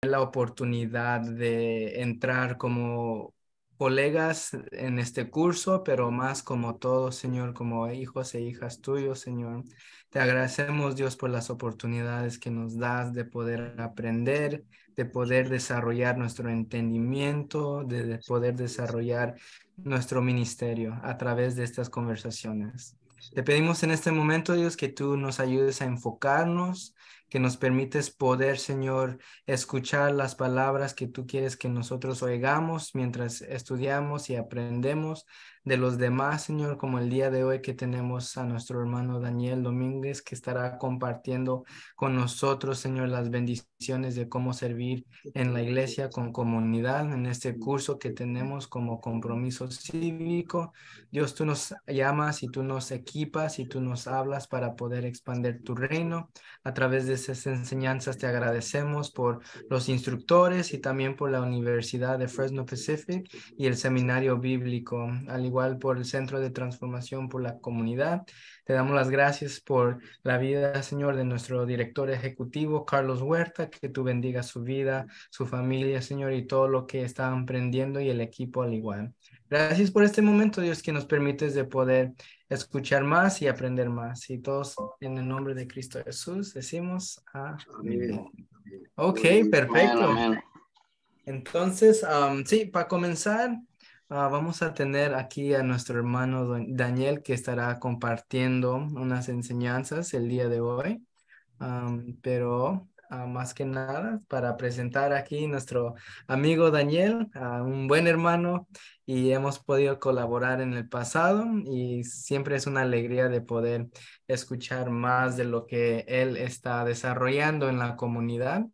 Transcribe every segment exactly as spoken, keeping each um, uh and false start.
la oportunidad de entrar como colegas en este curso, pero más como todos, Señor, como hijos e hijas tuyos, Señor. Te agradecemos, Dios, por las oportunidades que nos das de poder aprender, de poder desarrollar nuestro entendimiento, de, de poder desarrollar nuestro ministerio a través de estas conversaciones. Te pedimos en este momento, Dios, que tú nos ayudes a enfocarnos, que nos permites poder, Señor, escuchar las palabras que tú quieres que nosotros oigamos mientras estudiamos y aprendemos de los demás, Señor, como el día de hoy que tenemos a nuestro hermano Daniel Domínguez, que estará compartiendo con nosotros, Señor, las bendiciones de cómo servir en la iglesia con comunidad, en este curso que tenemos como compromiso cívico. Dios, tú nos llamas y tú nos equipas y tú nos hablas para poder expandir tu reino. A través de esas enseñanzas te agradecemos por los instructores y también por la Universidad de Fresno Pacific y el Seminario Bíblico, al igual por el Centro de Transformación por la Comunidad. Te damos las gracias por la vida, Señor, de nuestro director ejecutivo, Carlos Huerta, que tú bendiga su vida, su familia, Señor, y todo lo que está aprendiendo y el equipo al igual. Gracias por este momento, Dios, que nos permites de poder escuchar más y aprender más. Y todos en el nombre de Cristo Jesús decimos amén. Ok, perfecto. Amén, amén. Entonces, um, sí, para comenzar, uh, vamos a tener aquí a nuestro hermano Daniel que estará compartiendo unas enseñanzas el día de hoy. Um, pero uh, más que nada, para presentar aquí nuestro amigo Daniel, uh, un buen hermano, y hemos podido colaborar en el pasado y siempre es una alegría de poder escuchar más de lo que él está desarrollando en la comunidad.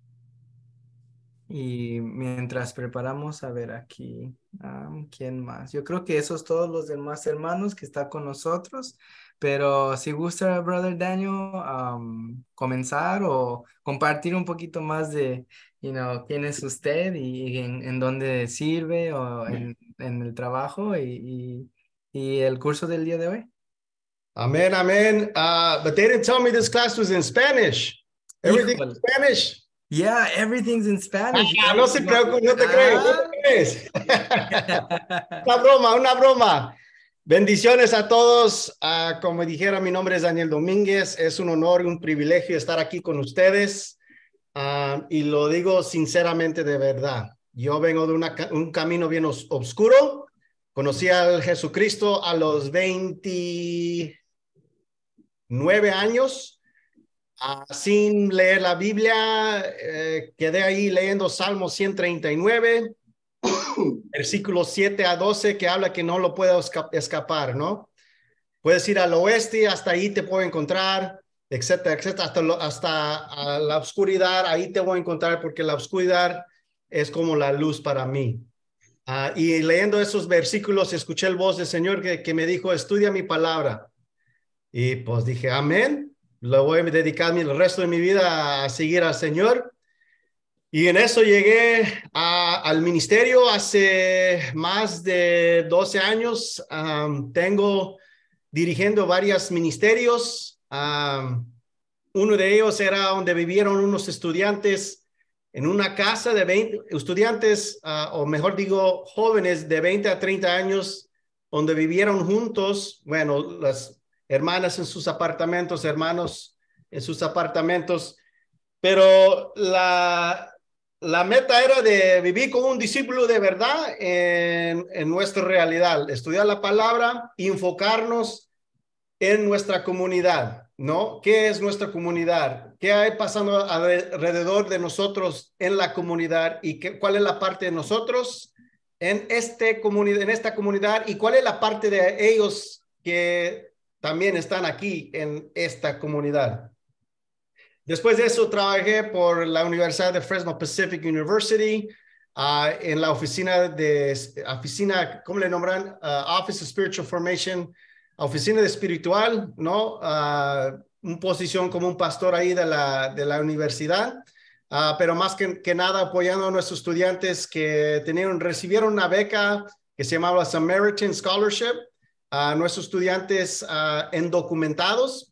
Y mientras preparamos, a ver aquí, um, ¿quién más? Yo creo que esos todos los demás hermanos que están con nosotros, pero si gusta, Brother Daniel, um, comenzar o compartir un poquito más de, you know, quién es usted y, y en, en dónde sirve o en, en el trabajo y, y, y el curso del día de hoy. Amen, amen. Uh, but they didn't tell me this class was in Spanish. Everything in Híjole. Spanish. Yeah, everything's in Spanish. Ah, no se preocupe, no te crees, no te crees. Una broma, una broma. Bendiciones a todos. Uh, como dijera, mi nombre es Daniel Domínguez. Es un honor y un privilegio estar aquí con ustedes. Uh, y lo digo sinceramente de verdad. Yo vengo de una, un camino bien os, oscuro. Conocí al Jesucristo a los veintinueve años. Uh, sin leer la Biblia, eh, quedé ahí leyendo Salmo ciento treinta y nueve, versículos siete a doce, que habla que no lo puedo esca escapar, ¿no? Puedes ir al oeste, hasta ahí te puedo encontrar, etcétera, etcétera, hasta, lo, hasta a la oscuridad, ahí te voy a encontrar, porque la oscuridad es como la luz para mí. Uh, y leyendo esos versículos, escuché el voz del Señor que, que me dijo, estudia mi palabra. Y pues dije, amén. Lo voy a dedicar el resto de mi vida a seguir al Señor. Y en eso llegué a, al ministerio hace más de doce años. Um, tengo dirigiendo varios ministerios. Um, uno de ellos era donde vivieron unos estudiantes en una casa de veinte estudiantes, uh, o mejor digo, jóvenes de veinte a treinta años, donde vivieron juntos. Bueno, las hermanas en sus apartamentos, hermanos en sus apartamentos, pero la, la meta era de vivir como un discípulo de verdad en, en nuestra realidad, estudiar la palabra y enfocarnos en nuestra comunidad, ¿no? ¿Qué es nuestra comunidad? ¿Qué hay pasando alrededor de nosotros en la comunidad? ¿Y qué, cuál es la parte de nosotros en, este comuni- en esta comunidad? ¿Y cuál es la parte de ellos que también están aquí en esta comunidad? Después de eso, trabajé por la Universidad de Fresno Pacific University, uh, en la oficina de, oficina, ¿cómo le nombran? Uh, Office of Spiritual Formation, oficina de espiritual, ¿no? Uh, una posición como un pastor ahí de la, de la universidad, uh, pero más que, que nada apoyando a nuestros estudiantes que tenían, recibieron una beca que se llamaba Samaritan Scholarship, a uh, nuestros estudiantes uh, indocumentados.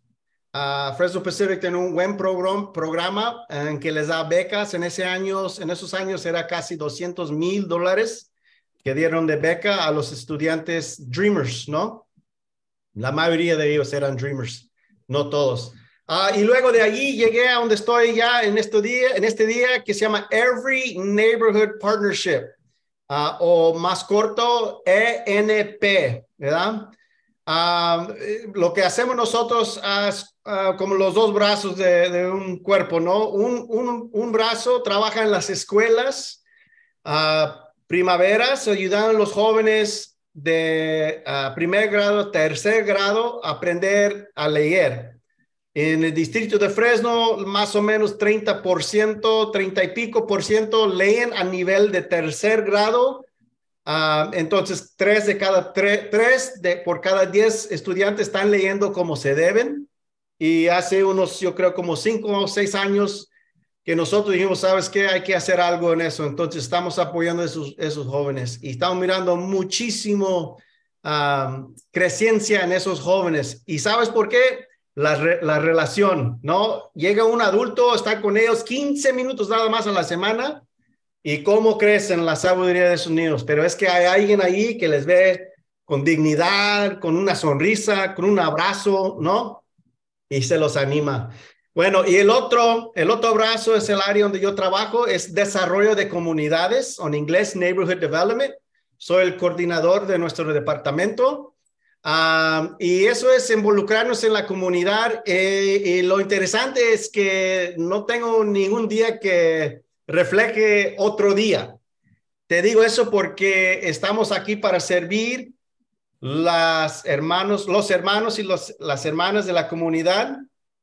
Uh, Fresno Pacific tiene un buen program, programa en que les da becas. En, ese años, en esos años era casi doscientos mil dólares que dieron de beca a los estudiantes Dreamers, ¿no? La mayoría de ellos eran Dreamers, no todos. Uh, y luego de allí llegué a donde estoy ya en este día, en este día que se llama Every Neighborhood Partnership, uh, o más corto, E N P, ¿verdad? Uh, lo que hacemos nosotros es uh, como los dos brazos de, de un cuerpo, ¿no? Un, un, un brazo trabaja en las escuelas uh, primaveras, ayudando a los jóvenes de uh, primer grado, tercer grado, a aprender a leer. En el distrito de Fresno, más o menos treinta por ciento, treinta y pico por ciento leen a nivel de tercer grado. Uh, entonces, tres de cada tres, tres de por cada diez estudiantes están leyendo como se deben. Y hace unos, yo creo, como cinco o seis años que nosotros dijimos, ¿sabes qué? Hay que hacer algo en eso. Entonces, estamos apoyando a esos, esos jóvenes y estamos mirando muchísimo um, crecencia en esos jóvenes. ¿Y sabes por qué? La, re, la relación, ¿no? Llega un adulto, está con ellos quince minutos nada más a la semana. ¿Y cómo crecen la sabiduría de sus niños? Pero es que hay alguien ahí que les ve con dignidad, con una sonrisa, con un abrazo, ¿no? Y se los anima. Bueno, y el otro, el otro brazo es el área donde yo trabajo, es desarrollo de comunidades, en inglés, Neighborhood Development. Soy el coordinador de nuestro departamento. Um, y eso es involucrarnos en la comunidad. Eh, y lo interesante es que no tengo ningún día que refleje otro día. Te digo eso porque estamos aquí para servir las hermanos, los hermanos y los, las hermanas de la comunidad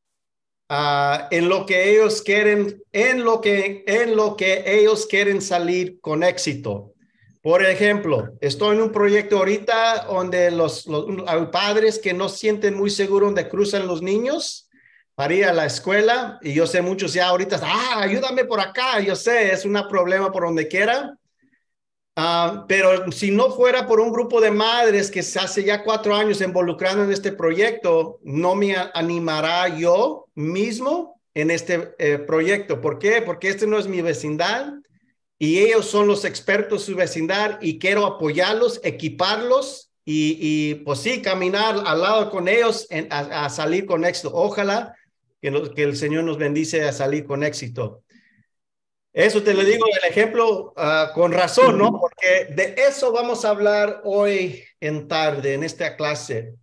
uh, en lo que ellos quieren, en lo que, en lo que ellos quieren salir con éxito. Por ejemplo, estoy en un proyecto ahorita donde los, los hay padres que no sienten muy seguros donde cruzan los niños para ir a la escuela, y yo sé muchos ya ahorita, ah, ayúdame por acá, yo sé, es un problema por donde quiera, uh, pero si no fuera por un grupo de madres que se hace ya cuatro años involucrando en este proyecto, no me animará yo mismo en este eh, proyecto. ¿Por qué? Porque este no es mi vecindad, y ellos son los expertos de su vecindad, y quiero apoyarlos, equiparlos, y, y pues sí, caminar al lado con ellos en, a, a salir con éxito. Ojalá que, lo, que el Señor nos bendice a salir con éxito. Eso te lo digo el ejemplo uh, con razón, ¿no? Porque de eso vamos a hablar hoy en tarde, en esta clase.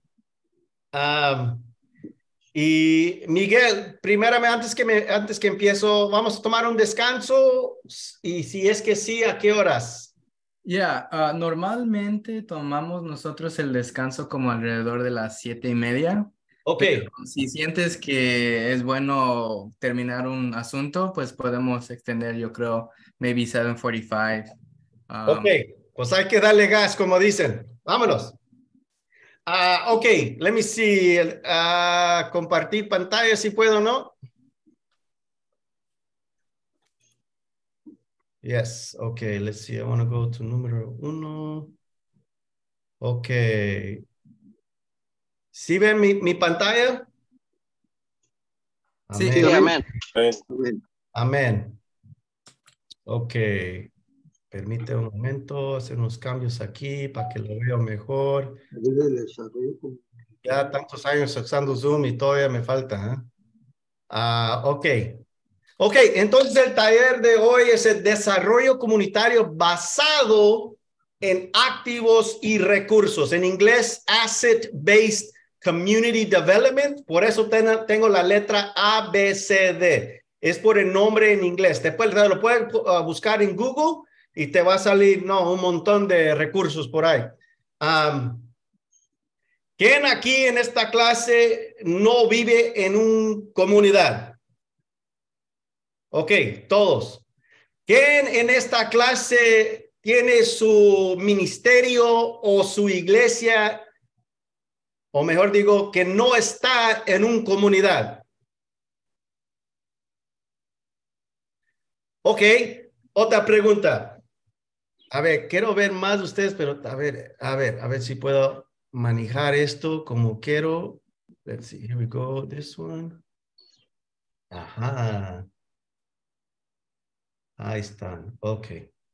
Um, y Miguel, primeramente, antes que, me, antes que empiezo, vamos a tomar un descanso, y si es que sí, ¿a qué horas? Ya, yeah, uh, normalmente tomamos nosotros el descanso como alrededor de las siete y media. Ok. Pero si sientes que es bueno terminar un asunto, pues podemos extender, yo creo, maybe seven forty-five. Um, ok, pues hay que darle gas, como dicen. Vámonos. Uh, ok, let me see. Uh, compartir pantalla si puedo, ¿no? Yes, okay, let's see. I want to go to número uno. Ok. ¿Sí ven mi, mi pantalla? Sí, amén. amén. Amén. Amén. Ok. Permite un momento hacer unos cambios aquí para que lo vea mejor. Ya tantos años usando Zoom y todavía me falta. ¿eh? Ah, ok. Ok, entonces el taller de hoy es el desarrollo comunitario basado en activos y recursos. En inglés, Asset-Based Community Development. Por eso ten, tengo la letra A, B, C, D. Es por el nombre en inglés. Te puedes, lo puedes uh, buscar en Google y te va a salir no, un montón de recursos por ahí. Um, ¿Quién aquí en esta clase no vive en una comunidad? Ok, todos. ¿Quién en esta clase tiene su ministerio o su iglesia, o mejor digo, que no está en una comunidad? Ok, otra pregunta. A ver, quiero ver más de ustedes, pero a ver, a ver, a ver si puedo manejar esto como quiero. let's see, here we go, this one. Ajá. Ahí están, ok.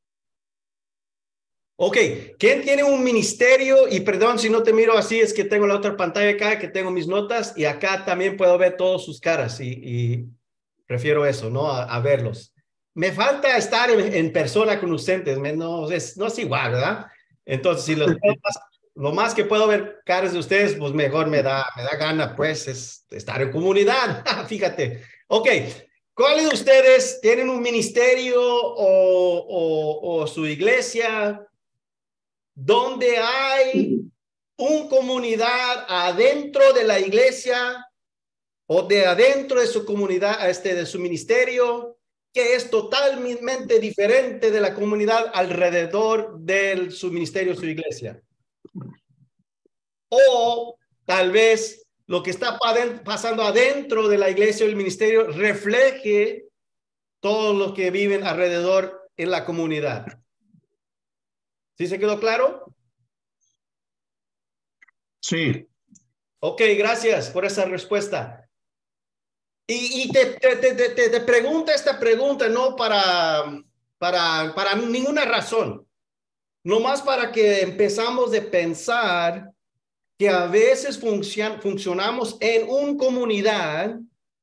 Ok, ¿quién tiene un ministerio? Y perdón si no te miro así, es que tengo la otra pantalla acá, que tengo mis notas, y acá también puedo ver todas sus caras, y, y prefiero eso, ¿no? A, a verlos. Me falta estar en, en persona con ustedes, me, no, es, no es igual, ¿verdad? Entonces, si los, lo más que puedo ver caras de ustedes, pues mejor me da, me da gana, pues, es estar en comunidad, fíjate. Ok, ¿cuáles de ustedes tienen un ministerio o, o, o su iglesia donde hay una comunidad adentro de la iglesia o de adentro de su comunidad, este, de su ministerio, que es totalmente diferente de la comunidad alrededor de su ministerio, su iglesia? O tal vez lo que está pasando adentro de la iglesia o el ministerio refleje todo lo que viven alrededor en la comunidad. ¿Sí se quedó claro? Sí. Ok, gracias por esa respuesta. Y, y te, te, te, te, te pregunta esta pregunta no para, para, para ninguna razón, nomás para que empezamos de pensar que a veces funcion, funcionamos en una comunidad,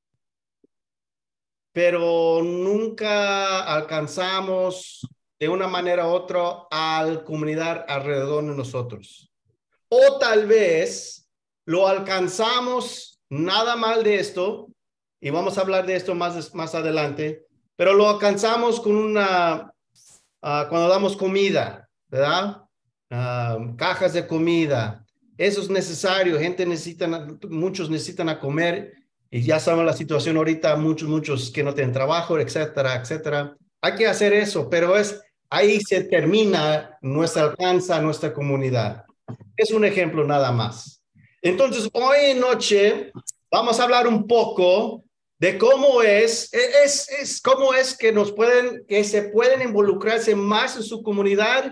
pero nunca alcanzamos de una manera u otra a la comunidad alrededor de nosotros. O tal vez lo alcanzamos, nada mal de esto, y vamos a hablar de esto más, más adelante, pero lo alcanzamos con una, uh, cuando damos comida, ¿verdad? Uh, cajas de comida. Eso es necesario, gente necesita, muchos necesitan a comer, y ya saben la situación ahorita, muchos, muchos que no tienen trabajo, etcétera, etcétera. Hay que hacer eso, pero es, ahí se termina nuestra alcanza, nuestra comunidad. Es un ejemplo nada más. Entonces, hoy noche vamos a hablar un poco de cómo es, es, es cómo es que nos pueden, que se pueden involucrarse más en su comunidad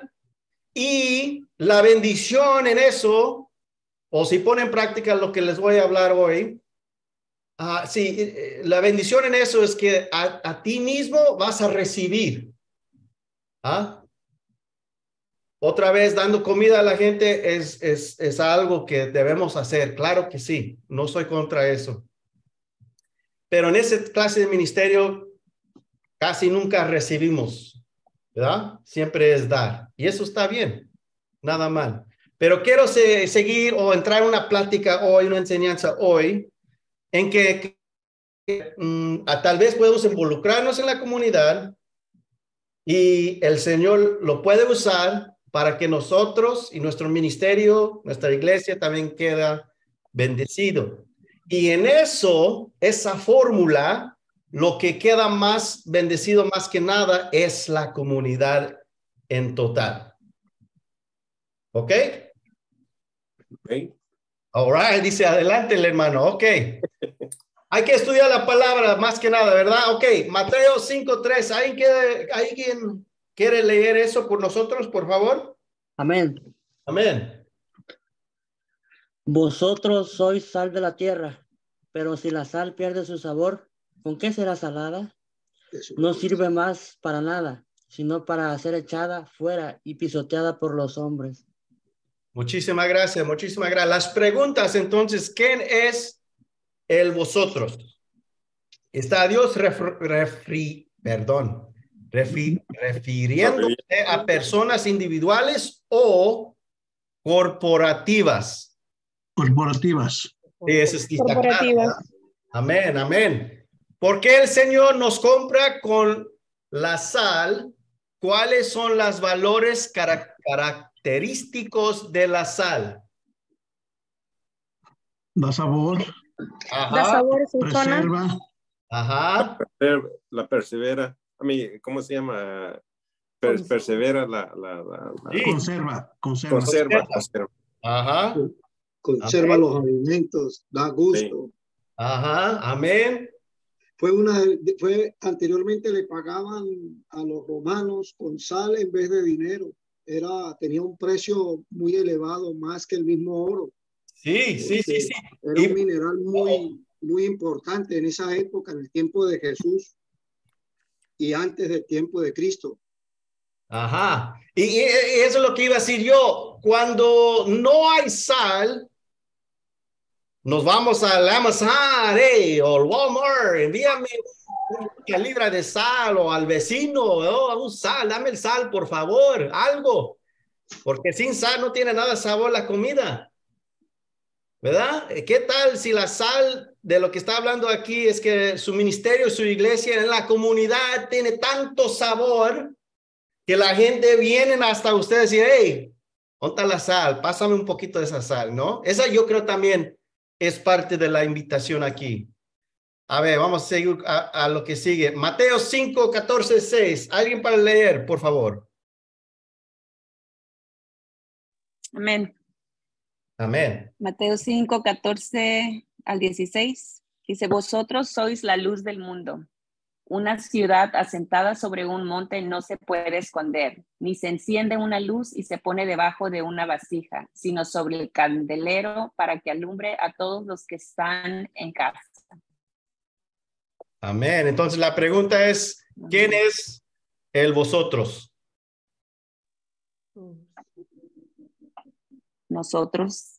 y la bendición en eso, o si ponen en práctica lo que les voy a hablar hoy. Uh, sí, la bendición en eso es que a, a ti mismo vas a recibir. ¿Ah? Otra vez, dando comida a la gente es, es, es algo que debemos hacer. Claro que sí, no soy contra eso. Pero en esa clase de ministerio casi nunca recibimos, ¿verdad? Siempre es dar. Y eso está bien, nada mal. Pero quiero se, seguir o entrar en una plática hoy, una enseñanza hoy, en que, que mm, a, tal vez podemos involucrarnos en la comunidad y el Señor lo puede usar para que nosotros y nuestro ministerio, nuestra iglesia también queda bendecido. Y en eso, esa fórmula, lo que queda más bendecido más que nada es la comunidad en total. ¿Ok? Ok. All right, dice adelante el hermano. Ok. Hay que estudiar la palabra más que nada, ¿verdad? Ok, Mateo cinco tres. ¿Alguien quiere, ¿alguien quiere leer eso por nosotros, por favor? Amén. Amén. Vosotros sois sal de la tierra, pero si la sal pierde su sabor, ¿con qué será salada? No sirve más para nada, sino para ser echada fuera y pisoteada por los hombres. Muchísimas gracias, muchísimas gracias. Las preguntas, entonces, ¿quién es el vosotros? ¿Está Dios refri, refri, perdón, refri, refiriéndose a personas individuales o corporativas? Corporativas. Eso es Corporativas. claro. Amén, amén. ¿Por qué el Señor nos compra con la sal? ¿Cuáles son los valores car característicos de la sal? Da sabor. Ajá. Da sabor, Preserva. Ajá. La persevera. A mí, ¿cómo se llama? Per, persevera la, la, la, la... Sí. Conserva, conserva. Conserva, conserva. Ajá. Conserva amén. Los alimentos, da gusto. Sí. Ajá, amén. Fue una, fue anteriormente le pagaban a los romanos con sal en vez de dinero. Era, tenía un precio muy elevado, más que el mismo oro. Sí, sí, sí, sí. Era Y- un mineral muy, muy importante en esa época, en el tiempo de Jesús y antes del tiempo de Cristo. Ajá. Y, y- y eso es lo que iba a decir yo. Cuando no hay sal, nos vamos al Amazon, hey, o al Walmart, envíame una libra de sal, o al vecino, oh, un sal, dame el sal, por favor, algo. Porque sin sal no tiene nada de sabor la comida. ¿Verdad? ¿Qué tal si la sal de lo que está hablando aquí es que su ministerio, su iglesia en la comunidad tiene tanto sabor que la gente viene hasta ustedes y dice, hey, ¿dónde está la sal? Pásame un poquito de esa sal, ¿no? Esa yo creo también es parte de la invitación aquí. A ver, vamos a seguir a, a lo que sigue. Mateo cinco, catorce, seis. ¿Alguien para leer, por favor? Amén. Amén. Mateo cinco, catorce al dieciséis. Dice, vosotros sois la luz del mundo. Una ciudad asentada sobre un monte no se puede esconder, ni se enciende una luz y se pone debajo de una vasija, sino sobre el candelero para que alumbre a todos los que están en casa. Amén. Entonces la pregunta es, ¿quién es el vosotros? Nosotros.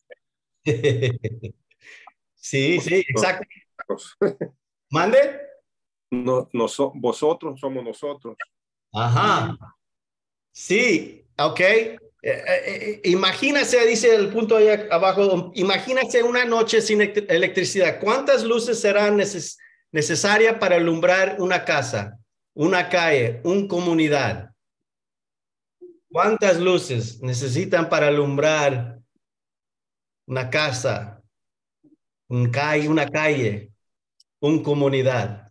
Sí, sí, exacto. ¿Mande? No, no so- vosotros somos nosotros. Ajá. Sí, ok. Eh, eh, eh, imagínase, dice el punto ahí abajo, imagínase una noche sin elect- electricidad. ¿Cuántas luces serán neces necesarias para alumbrar una casa, una calle, una comunidad? ¿Cuántas luces necesitan para alumbrar una casa, un calle, una calle, una comunidad?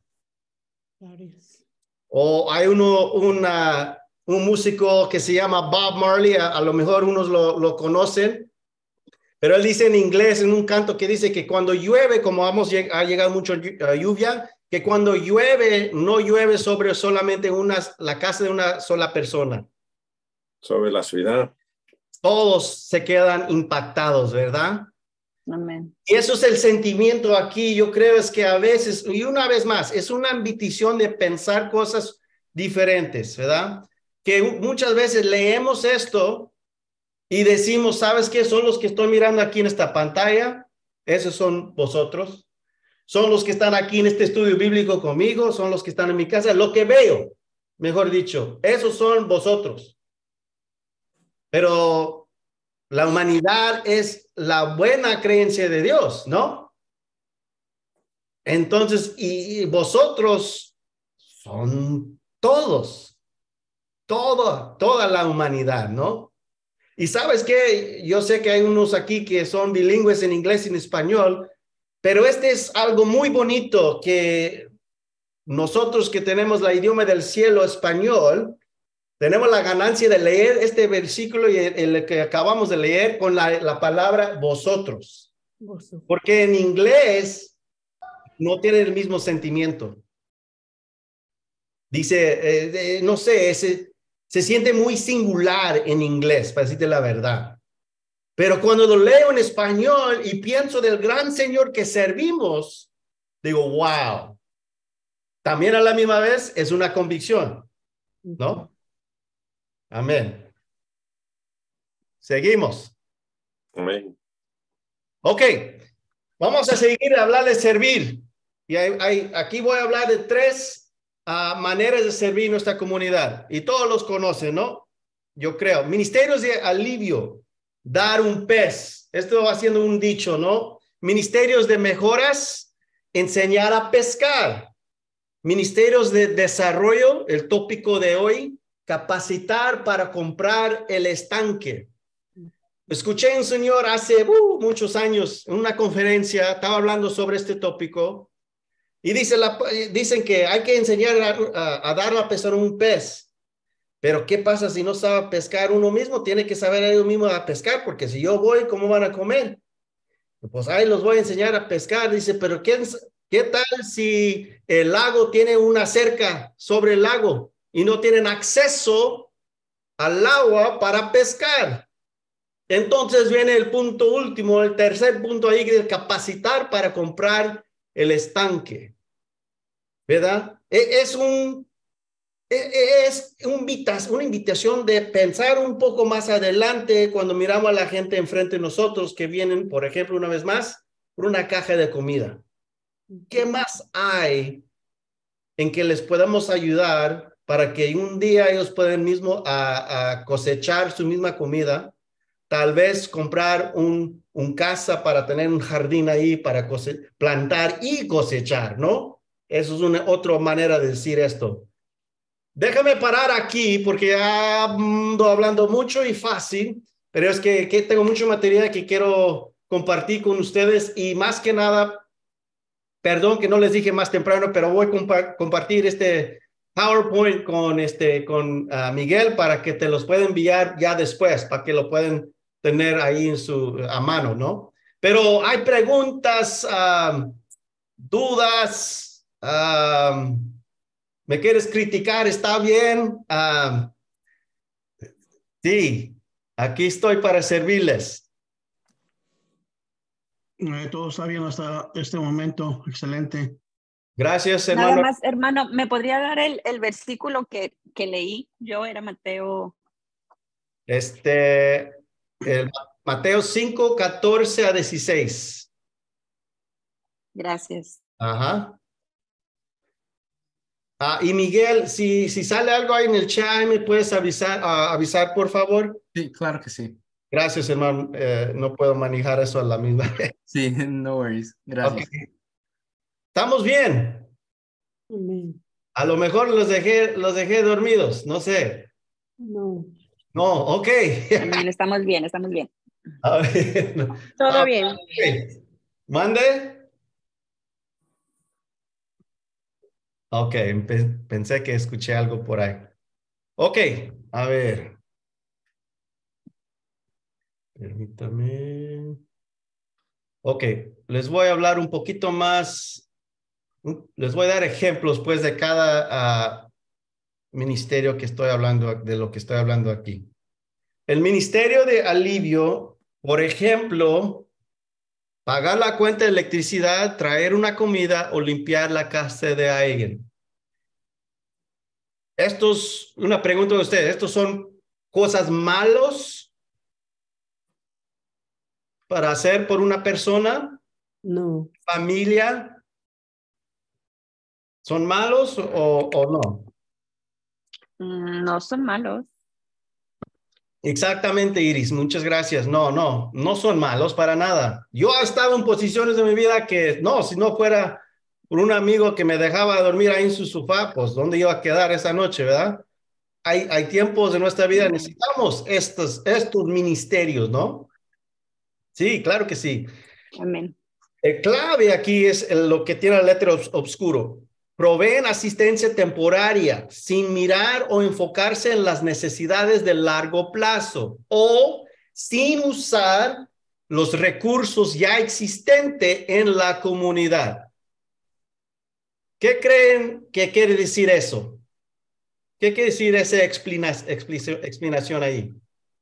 O hay uno, una, un músico que se llama Bob Marley, a, a lo mejor unos lo, lo conocen, pero él dice en inglés, en un canto que dice que cuando llueve, como vamos, ha llegado mucho lluvia, que cuando llueve, no llueve sobre solamente una, la casa de una sola persona. Sobre la ciudad. Todos se quedan impactados, ¿verdad? Amén. Y eso es el sentimiento aquí, yo creo es que a veces, y una vez más, es una ambición de pensar cosas diferentes, ¿verdad? Que muchas veces leemos esto y decimos, ¿sabes qué? Son los que estoy mirando aquí en esta pantalla, esos son vosotros, son los que están aquí en este estudio bíblico conmigo, son los que están en mi casa, lo que veo, mejor dicho, esos son vosotros. Pero la humanidad es la buena creencia de Dios, ¿no? Entonces, y vosotros son todos, toda, toda la humanidad, ¿no? Y sabes qué, yo sé que hay unos aquí que son bilingües en inglés y en español, pero este es algo muy bonito que nosotros que tenemos la idioma del cielo español, tenemos la ganancia de leer este versículo y el, el que acabamos de leer con la, la palabra vosotros. Porque en inglés no tiene el mismo sentimiento. Dice, eh, eh, no sé, ese, se siente muy singular en inglés, para decirte la verdad. Pero cuando lo leo en español y pienso del gran Señor que servimos, digo, wow. También a la misma vez es una convicción, ¿no? Amén. Seguimos. Amén. Ok, vamos a seguir a hablar de servir. Y hay, hay, aquí voy a hablar de tres uh, maneras de servir nuestra comunidad. Y todos los conocen, ¿no? Yo creo. Ministerios de alivio, dar un pez. Esto va siendo un dicho, ¿no? Ministerios de mejoras, enseñar a pescar. Ministerios de desarrollo, el tópico de hoy, capacitar para comprar el estanque. Escuché a un señor hace uh, muchos años en una conferencia, estaba hablando sobre este tópico y dice la, dicen que hay que enseñar a, a, a darle a pescar un pez. Pero ¿qué pasa si no sabe pescar uno mismo? Tiene que saber ellos mismos a pescar, porque si yo voy, ¿cómo van a comer? Pues ahí los voy a enseñar a pescar. Dice, pero ¿qué, qué tal si el lago tiene una cerca sobre el lago y no tienen acceso al agua para pescar? Entonces viene el punto último, el tercer punto ahí, de capacitar para comprar el estanque. ¿Verdad? Es un, es una invitación de pensar un poco más adelante cuando miramos a la gente enfrente de nosotros que vienen, por ejemplo, una vez más, por una caja de comida. ¿Qué más hay en que les podamos ayudar para que un día ellos puedan mismo a, a cosechar su misma comida? Tal vez comprar un, un casa para tener un jardín ahí para cose- plantar y cosechar, ¿no? Eso es una otra manera de decir esto. Déjame parar aquí porque ando hablando mucho y fácil, pero es que, que tengo mucho material que quiero compartir con ustedes y más que nada, perdón que no les dije más temprano, pero voy a compa compartir este PowerPoint con, este, con uh, Miguel para que te los pueda enviar ya después, para que lo puedan tener ahí en su, a mano, ¿no? Pero hay preguntas, um, dudas, um, ¿me quieres criticar? ¿Está bien? Um, sí, aquí estoy para servirles. Eh, todo está bien hasta este momento. Excelente. Gracias, hermano. Nada más, hermano, ¿me podría dar el, el versículo que, que leí? Yo era Mateo. Este, el Mateo cinco, catorce a dieciséis. Gracias. Ajá. Ah, y Miguel, si, si sale algo ahí en el chat, ¿me puedes avisar, uh, avisar, por favor? Sí, claro que sí. Gracias, hermano. Eh, no puedo manejar eso a la misma vez. Sí, no worries. Gracias. Okay. ¿Estamos bien? Amén. A lo mejor los dejé, los dejé dormidos, no sé. No. No, ok. También estamos bien, estamos bien. A ver. Todo Ah, bien. okay. ¿Mande? Ok, pensé que escuché algo por ahí. Ok, a ver. Permítame. Ok, les voy a hablar un poquito más. Les voy a dar ejemplos, pues, de cada uh, ministerio que estoy hablando, de lo que estoy hablando aquí. El ministerio de alivio, por ejemplo, pagar la cuenta de electricidad, traer una comida o limpiar la casa de alguien. Estos, una pregunta de ustedes, ¿estos son cosas malos para hacer por una persona? No. ¿Familia? ¿Son malos o, o no? No son malos. Exactamente, Iris, muchas gracias. No, no, no son malos para nada. Yo he estado en posiciones de mi vida que no, si no fuera por un amigo que me dejaba dormir ahí en su sofá, pues ¿dónde iba a quedar esa noche, verdad? Hay, hay tiempos de nuestra vida, necesitamos estos, estos ministerios, ¿no? Sí, claro que sí. Amén. El clave aquí es lo que tiene la letra obs oscuro. Proveen asistencia temporaria sin mirar o enfocarse en las necesidades de largo plazo o sin usar los recursos ya existentes en la comunidad. ¿Qué creen que quiere decir eso? ¿Qué quiere decir esa explicación ahí?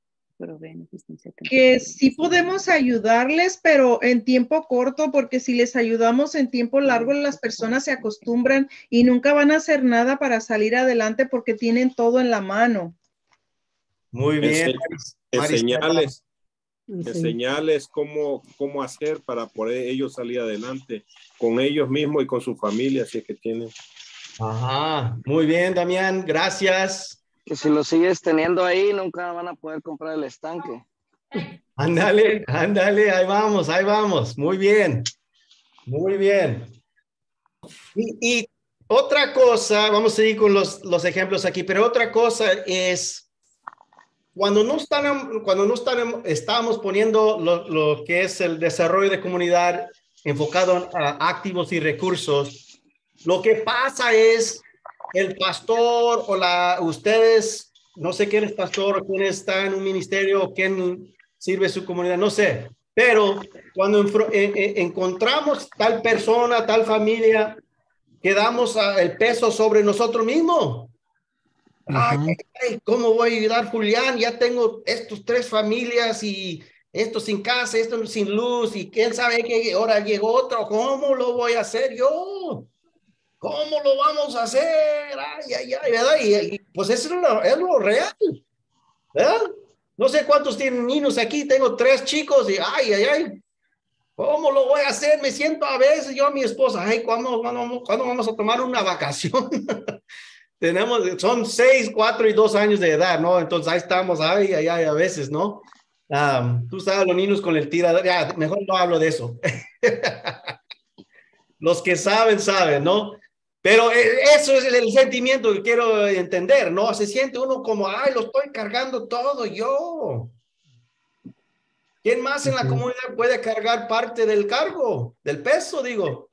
Que sí podemos ayudarles, pero en tiempo corto, porque si les ayudamos en tiempo largo, las personas se acostumbran y nunca van a hacer nada para salir adelante porque tienen todo en la mano. Muy bien. Enseñarles, enseñarles cómo, cómo hacer para poder ellos salir adelante con ellos mismos y con su familia, si es que tienen. Ajá, muy bien, Damián, gracias. Que si lo sigues teniendo ahí, nunca van a poder comprar el estanque. Ándale, ándale, ahí vamos, ahí vamos. Muy bien, muy bien. Y, y otra cosa, vamos a seguir con los, los ejemplos aquí, pero otra cosa es, cuando no, están, cuando no están, estamos poniendo lo, lo que es el desarrollo de comunidad enfocado a activos y recursos, lo que pasa es el pastor o la, ustedes, no sé quién es pastor o quién está en un ministerio o quién sirve su comunidad, no sé, pero cuando en, en, encontramos tal persona, tal familia, que damos el peso sobre nosotros mismos. Ay, ay, ay, ¿cómo voy a ayudar, Julián? Ya tengo estos tres familias y esto sin casa, esto sin luz y quién sabe qué ahora llegó otro. ¿Cómo lo voy a hacer yo? ¿Cómo lo vamos a hacer? Ay, ay, ay, ¿verdad? Y, y pues eso es lo, es lo real, ¿verdad? No sé cuántos tienen niños aquí, tengo tres chicos y ay, ay, ay, ¿cómo lo voy a hacer? Me siento a veces yo a mi esposa, ay, ¿cuándo, cuándo, ¿cuándo vamos a tomar una vacación? Tenemos, son seis, cuatro y dos años de edad, ¿no? Entonces ahí estamos, ay, ay, ay, a veces, ¿no? Um, tú sabes, los niños con el tirador, ya, mejor no hablo de eso. Los que saben, saben, ¿no? Pero eso es el sentimiento que quiero entender, ¿no? Se siente uno como, ay, lo estoy cargando todo yo. ¿Quién más en la comunidad puede cargar parte del cargo, del peso, digo?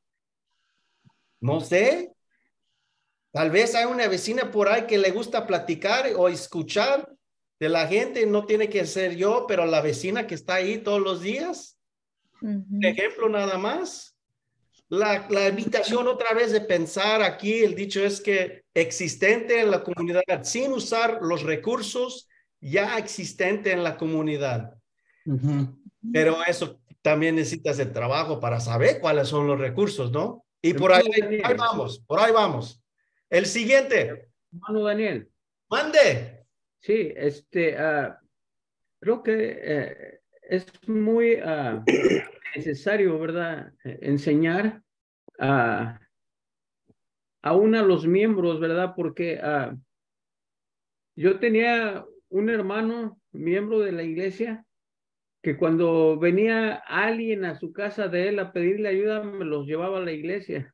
No sé. Tal vez hay una vecina por ahí que le gusta platicar o escuchar de la gente, no tiene que ser yo, pero la vecina que está ahí todos los días. Uh-huh. Un ejemplo nada más. La, la invitación otra vez de pensar aquí, el dicho es que existente en la comunidad, sin usar los recursos ya existente en la comunidad. Uh-huh. Pero eso también necesitas el trabajo para saber cuáles son los recursos, ¿no? Y por ahí, ahí vamos, por ahí vamos. El siguiente. Hermano Daniel. Mande. Sí, este, uh, creo que uh, es muy uh, necesario, ¿verdad? Enseñar a, aún a los miembros, ¿verdad? Porque uh, yo tenía un hermano, miembro de la iglesia, que cuando venía alguien a su casa de él a pedirle ayuda, me los llevaba a la iglesia.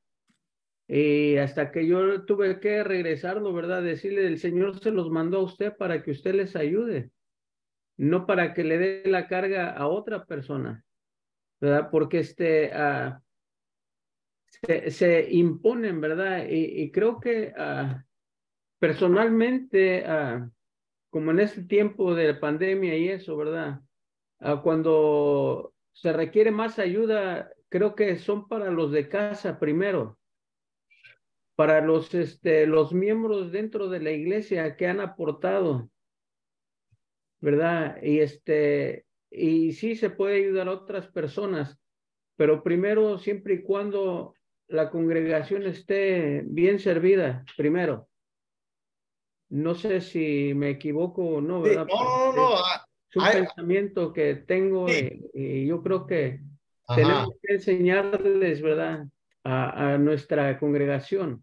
Y hasta que yo tuve que regresarlo, ¿verdad? Decirle, el Señor se los mandó a usted para que usted les ayude, no para que le dé la carga a otra persona, ¿verdad? Porque este, uh, se, se imponen, ¿verdad? Y, y creo que uh, personalmente, uh, como en este tiempo de pandemia y eso, ¿verdad? Uh, cuando se requiere más ayuda, creo que son para los de casa primero. Para los, este, los miembros dentro de la iglesia que han aportado, ¿verdad? Y, este, y sí se puede ayudar a otras personas, pero primero, siempre y cuando la congregación esté bien servida, primero. No sé si me equivoco o no, ¿verdad? Sí, no, no, no. Es un I, pensamiento que tengo sí. y, y yo creo que Ajá. tenemos que enseñarles, ¿verdad? A, a nuestra congregación.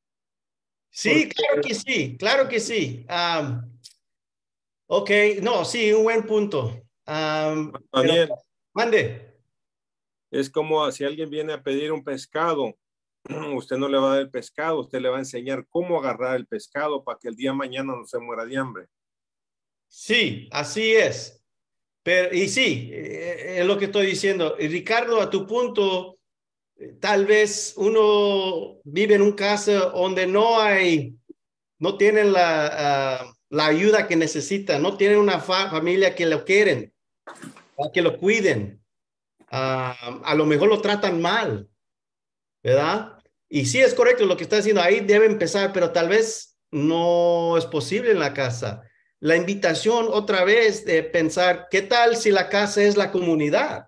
Sí, Porque... claro que sí, claro que sí. Um, ok, no, sí, un buen punto. Um, Daniel, pero, mande. Es como si alguien viene a pedir un pescado, usted no le va a dar el pescado, usted le va a enseñar cómo agarrar el pescado para que el día de mañana no se muera de hambre. Sí, así es. Pero, y sí, es lo que estoy diciendo. Y Ricardo, a tu punto, tal vez uno vive en un caso donde no hay, no tienen la, uh, la ayuda que necesita, no tienen una fa familia que lo quieren, que lo cuiden. Uh, a lo mejor lo tratan mal, ¿verdad? Y sí es correcto lo que está diciendo, ahí debe empezar, pero tal vez no es posible en la casa. La invitación otra vez de pensar, ¿qué tal si la casa es la comunidad?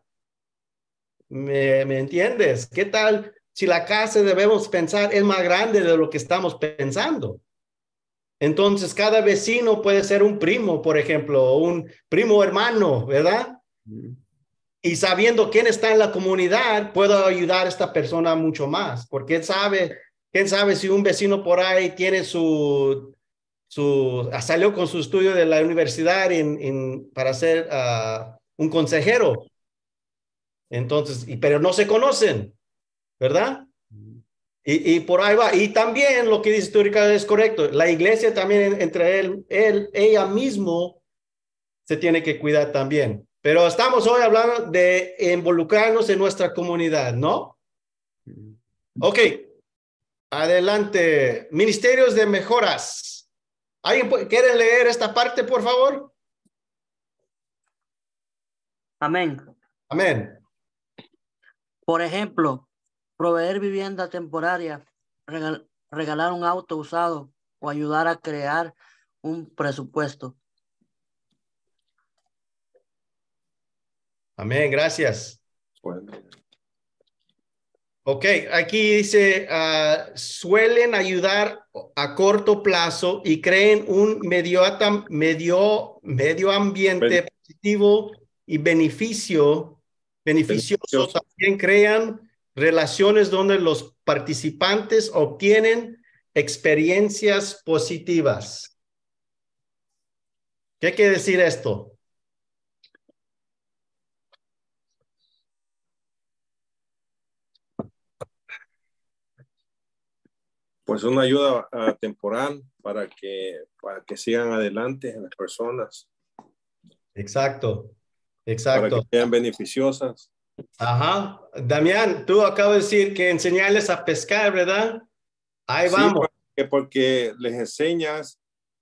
¿Me, me entiendes? ¿Qué tal si la casa debemos pensar es más grande de lo que estamos pensando? Entonces, cada vecino puede ser un primo, por ejemplo, un primo hermano, ¿verdad? Mm. Y sabiendo quién está en la comunidad, puedo ayudar a esta persona mucho más, porque él sabe, quién sabe si un vecino por ahí tiene su, su salió con su estudio de la universidad en, en, para ser uh, un consejero. Entonces, y, pero no se conocen, ¿verdad? Y, y por ahí va. Y también lo que dice tú, Ricardo, es correcto. La iglesia también, entre él, él, ella mismo, se tiene que cuidar también. Pero estamos hoy hablando de involucrarnos en nuestra comunidad, ¿no? Ok. Adelante. Ministerios de mejoras. ¿Alguien quiere leer esta parte, por favor? Amén. Amén. Por ejemplo, proveer vivienda temporaria, regal, regalar un auto usado o ayudar a crear un presupuesto. Amén, gracias. Bueno. Ok, aquí dice, uh, suelen ayudar a corto plazo y creen un medio, medio, medio ambiente Ben- positivo y beneficio, beneficioso. Beneficioso. También crean relaciones donde los participantes obtienen experiencias positivas. ¿Qué quiere decir esto? Pues una ayuda uh, temporal para que, para que sigan adelante las personas. Exacto, Para exacto. que sean beneficiosas. Ajá. Damián, tú acabas de decir que enseñarles a pescar, ¿verdad? Ahí Sí, vamos. porque, porque les enseñas,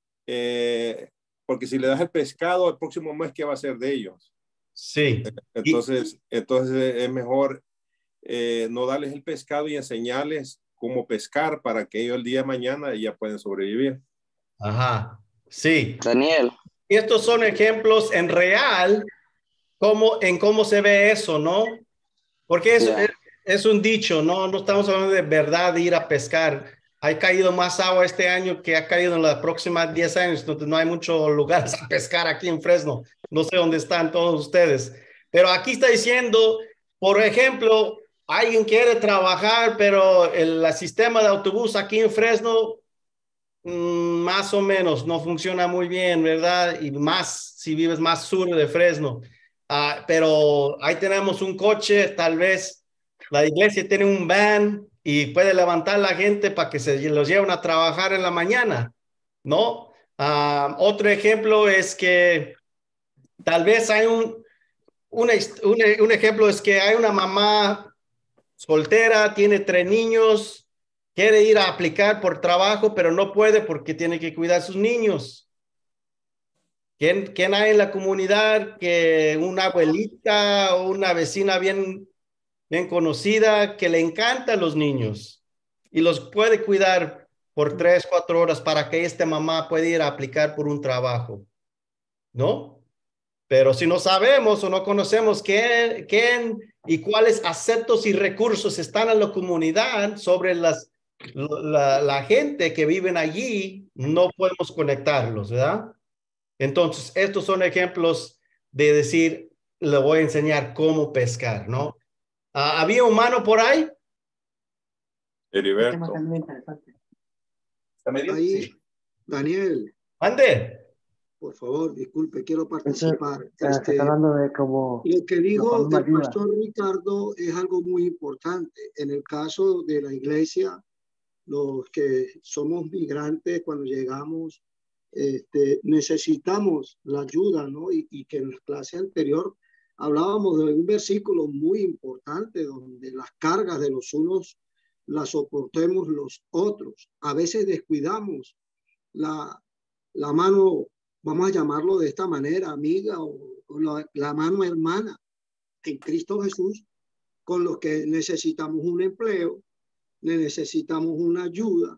eh, porque si le das el pescado, el próximo mes, ¿qué va a ser de ellos? Sí. Entonces, y, entonces es mejor eh, no darles el pescado y enseñarles cómo pescar para que ellos el día de mañana ya pueden sobrevivir. Ajá. Sí. Daniel. Estos son ejemplos en real, cómo, en cómo se ve eso, ¿no? Porque es, Yeah. es, es un dicho, ¿no? No estamos hablando de verdad de ir a pescar. Ha caído más agua este año que ha caído en los próximos diez años, entonces no hay muchos lugares a pescar aquí en Fresno. No sé dónde están todos ustedes. Pero aquí está diciendo, por ejemplo, alguien quiere trabajar, pero el, el sistema de autobús aquí en Fresno, mmm, más o menos, no funciona muy bien, ¿verdad? Y más si vives más sur de Fresno. Uh, pero ahí tenemos un coche, tal vez la iglesia tiene un van y puede levantar la gente para que se los lleven a trabajar en la mañana, ¿no? Uh, otro ejemplo es que tal vez hay un, una, un, un ejemplo es que hay una mamá soltera, tiene tres niños, quiere ir a aplicar por trabajo, pero no puede porque tiene que cuidar a sus niños. ¿Quién, ¿Quién hay en la comunidad que una abuelita o una vecina bien, bien conocida que le encanta a los niños y los puede cuidar por tres, cuatro horas para que esta mamá pueda ir a aplicar por un trabajo? ¿No? Pero si no sabemos o no conocemos quién, quién y cuáles aceptos y recursos están en la comunidad sobre las, la, la gente que viven allí, no podemos conectarlos, ¿verdad? Entonces, estos son ejemplos de decir, le voy a enseñar cómo pescar, ¿no? Uh, ¿Había un mano por ahí? Heriberto. Ahí, Sí. Daniel. Ande. Por favor, disculpe, quiero participar. Este, este, está hablando de cómo lo que dijo lo el pastor Ricardo es algo muy importante. En el caso de la iglesia, los que somos migrantes, cuando llegamos, este, necesitamos la ayuda, ¿no? Y, y que en la clase anterior hablábamos de un versículo muy importante donde las cargas de los unos las soportemos los otros. A veces descuidamos la, la mano, vamos a llamarlo de esta manera, amiga, o, o la, la mano hermana en Cristo Jesús, con los que necesitamos un empleo, necesitamos una ayuda,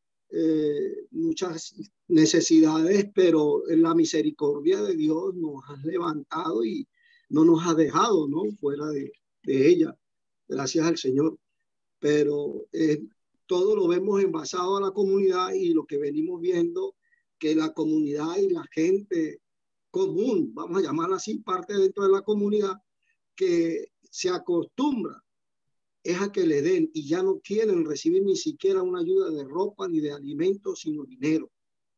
eh, muchas necesidades, pero la misericordia de Dios nos ha levantado y no nos ha dejado, ¿no? Fuera de, de ella, gracias al Señor. Pero eh, todo lo vemos envasado a la comunidad y lo que venimos viendo, que la comunidad y la gente común, vamos a llamarla así, parte dentro de la comunidad, que se acostumbra es a que le den y ya no quieren recibir ni siquiera una ayuda de ropa ni de alimentos, sino dinero,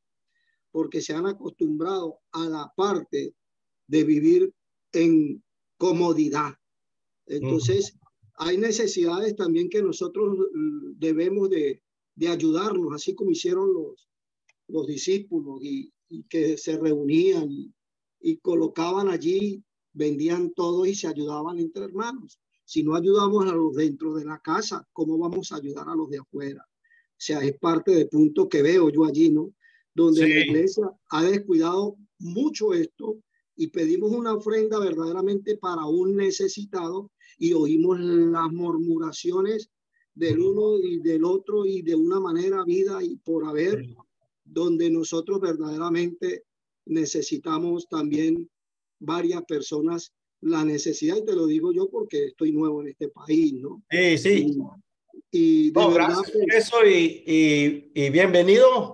porque se han acostumbrado a la parte de vivir en comodidad. Entonces, uh-huh. hay necesidades también que nosotros debemos de, de ayudarnos, así como hicieron los, los discípulos y, y que se reunían y, y colocaban allí, vendían todo y se ayudaban entre hermanos. Si no ayudamos a los dentro de la casa, ¿cómo vamos a ayudar a los de afuera? O sea, es parte del punto que veo yo allí, ¿no? Donde sí. La iglesia ha descuidado mucho esto y pedimos una ofrenda verdaderamente para un necesitado y oímos las murmuraciones del uno y del otro y de una manera vida y por haber donde nosotros verdaderamente necesitamos también varias personas la necesidad, y te lo digo yo porque estoy nuevo en este país, ¿no? Sí, sí. Y, y de No, verdad, gracias por pues, eso y, y, y bienvenido.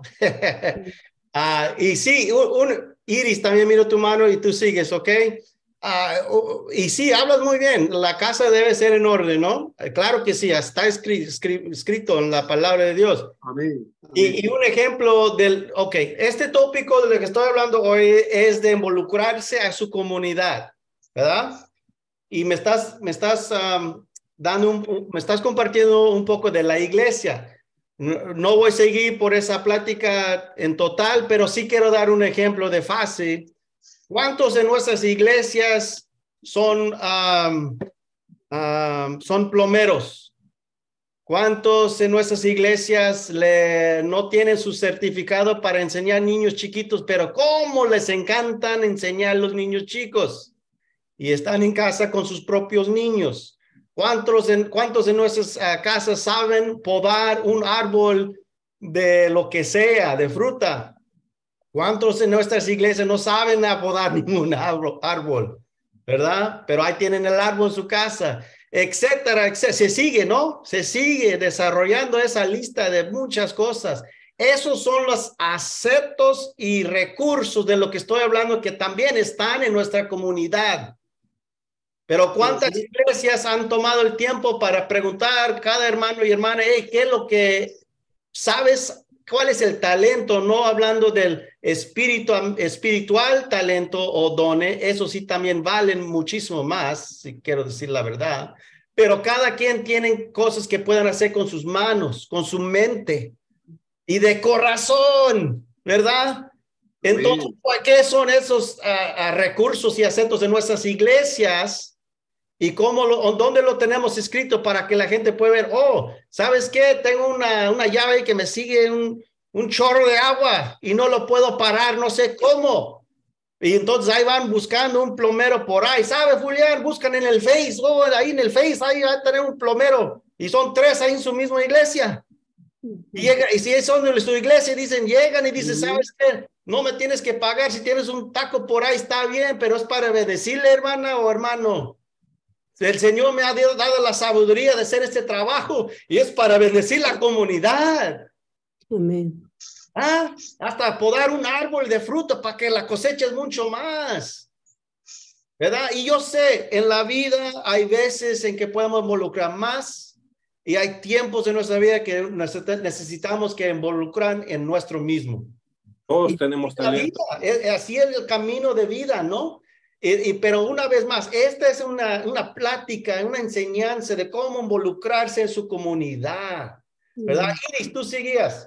Ah, y sí, un, un- Iris, también miro tu mano y tú sigues, ¿ok? Ah, uh, y sí, hablas muy bien. La casa debe ser en orden, ¿no? Eh, Claro que sí, está escri- escri- escrito en la palabra de Dios. amén. amén. Y, y un ejemplo del, ok, este tópico de lo que estoy hablando hoy es de involucrarse a su comunidad, ¿verdad? Y me estás, me estás um, dando un, un- me estás compartiendo un poco de la iglesia. No, no voy a seguir por esa plática en total, pero sí quiero dar un ejemplo de fácil. ¿Cuántos de nuestras iglesias son, um, um, son plomeros? ¿Cuántos en nuestras iglesias le, no tienen su certificado para enseñar niños chiquitos? Pero ¿cómo les encantan enseñar a los niños chicos? Y están en casa con sus propios niños. ¿Cuántos en, cuántos en nuestras uh, casas saben podar un árbol de lo que sea, de fruta? ¿Cuántos en nuestras iglesias no saben podar ningún árbol, árbol, verdad? Pero ahí tienen el árbol en su casa, etcétera, etcétera. Se sigue, ¿no? Se sigue desarrollando esa lista de muchas cosas. Esos son los aceptos y recursos de lo que estoy hablando que también están en nuestra comunidad. Pero ¿cuántas iglesias han tomado el tiempo para preguntar cada hermano y hermana, hey, ¿qué es lo que sabes? ¿Cuál es el talento? No hablando del espíritu espiritual, talento o dones, eso sí también valen muchísimo más, si quiero decir la verdad. Pero cada quien tiene cosas que puedan hacer con sus manos, con su mente y de corazón, ¿verdad? Entonces, ¿qué son esos uh, uh, recursos y acentos de nuestras iglesias? ¿Y cómo lo, dónde lo tenemos escrito para que la gente pueda ver? Oh, ¿sabes qué? Tengo una, una llave que me sigue un, un chorro de agua y no lo puedo parar, no sé cómo. Y entonces ahí van buscando un plomero por ahí. ¿Sabe, Julián? Buscan en el Face. Oh, ahí en el Face, ahí va a tener un plomero. Y son tres ahí en su misma iglesia. Y, llega, y si son de su iglesia, dicen, llegan y dicen, ¿sabes qué? No me tienes que pagar. Si tienes un taco por ahí, está bien, pero es para decirle, hermana o hermano. El Señor me ha dado la sabiduría de hacer este trabajo y es para bendecir la comunidad. Amén. ¿Ah? Hasta podar un árbol de fruta para que la cosecha es mucho más. ¿Verdad? Y yo sé, en la vida hay veces en que podemos involucrar más y hay tiempos en nuestra vida que necesitamos que involucran en nuestro mismo. Todos y tenemos talento. Vida, así es el camino de vida, ¿no? Y, y, pero una vez más, esta es una, una plática, una enseñanza de cómo involucrarse en su comunidad, ¿verdad? Mm. Iris, tú seguías.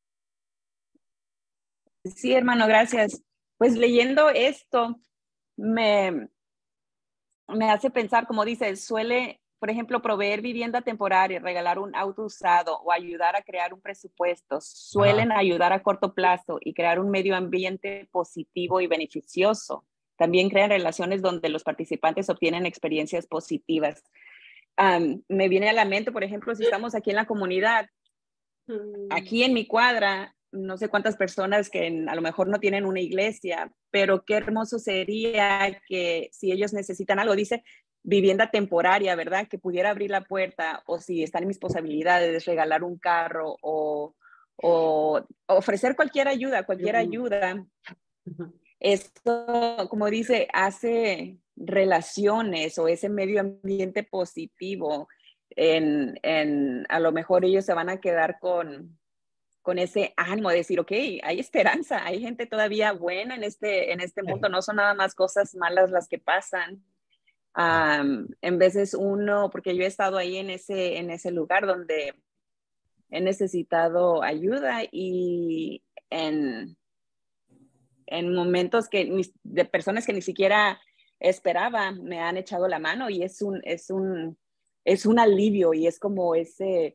Sí, hermano, gracias. Pues leyendo esto, me, me hace pensar, como dice, suele, por ejemplo, proveer vivienda temporaria, regalar un auto usado o ayudar a crear un presupuesto, suelen Ajá. ayudar a corto plazo y crear un medio ambiente positivo y beneficioso. También crean relaciones donde los participantes obtienen experiencias positivas. Um, me viene a la mente, por ejemplo, si estamos aquí en la comunidad, aquí en mi cuadra, no sé cuántas personas que en, a lo mejor no tienen una iglesia, pero qué hermoso sería que si ellos necesitan algo, dice vivienda temporaria, ¿verdad? Que pudiera abrir la puerta, o si están en mis posibilidades, regalar un carro o, o ofrecer cualquier ayuda, cualquier ayuda. Esto, como dice, hace relaciones o ese medio ambiente positivo. En, en, a lo mejor ellos se van a quedar con, con ese ánimo de decir, ok, hay esperanza, hay gente todavía buena en este, en este mundo, no son nada más cosas malas las que pasan. Um, en veces uno, porque yo he estado ahí en ese, en ese lugar donde he necesitado ayuda y en... en momentos que de personas que ni siquiera esperaba me han echado la mano y es un, es un, es un alivio y es como ese,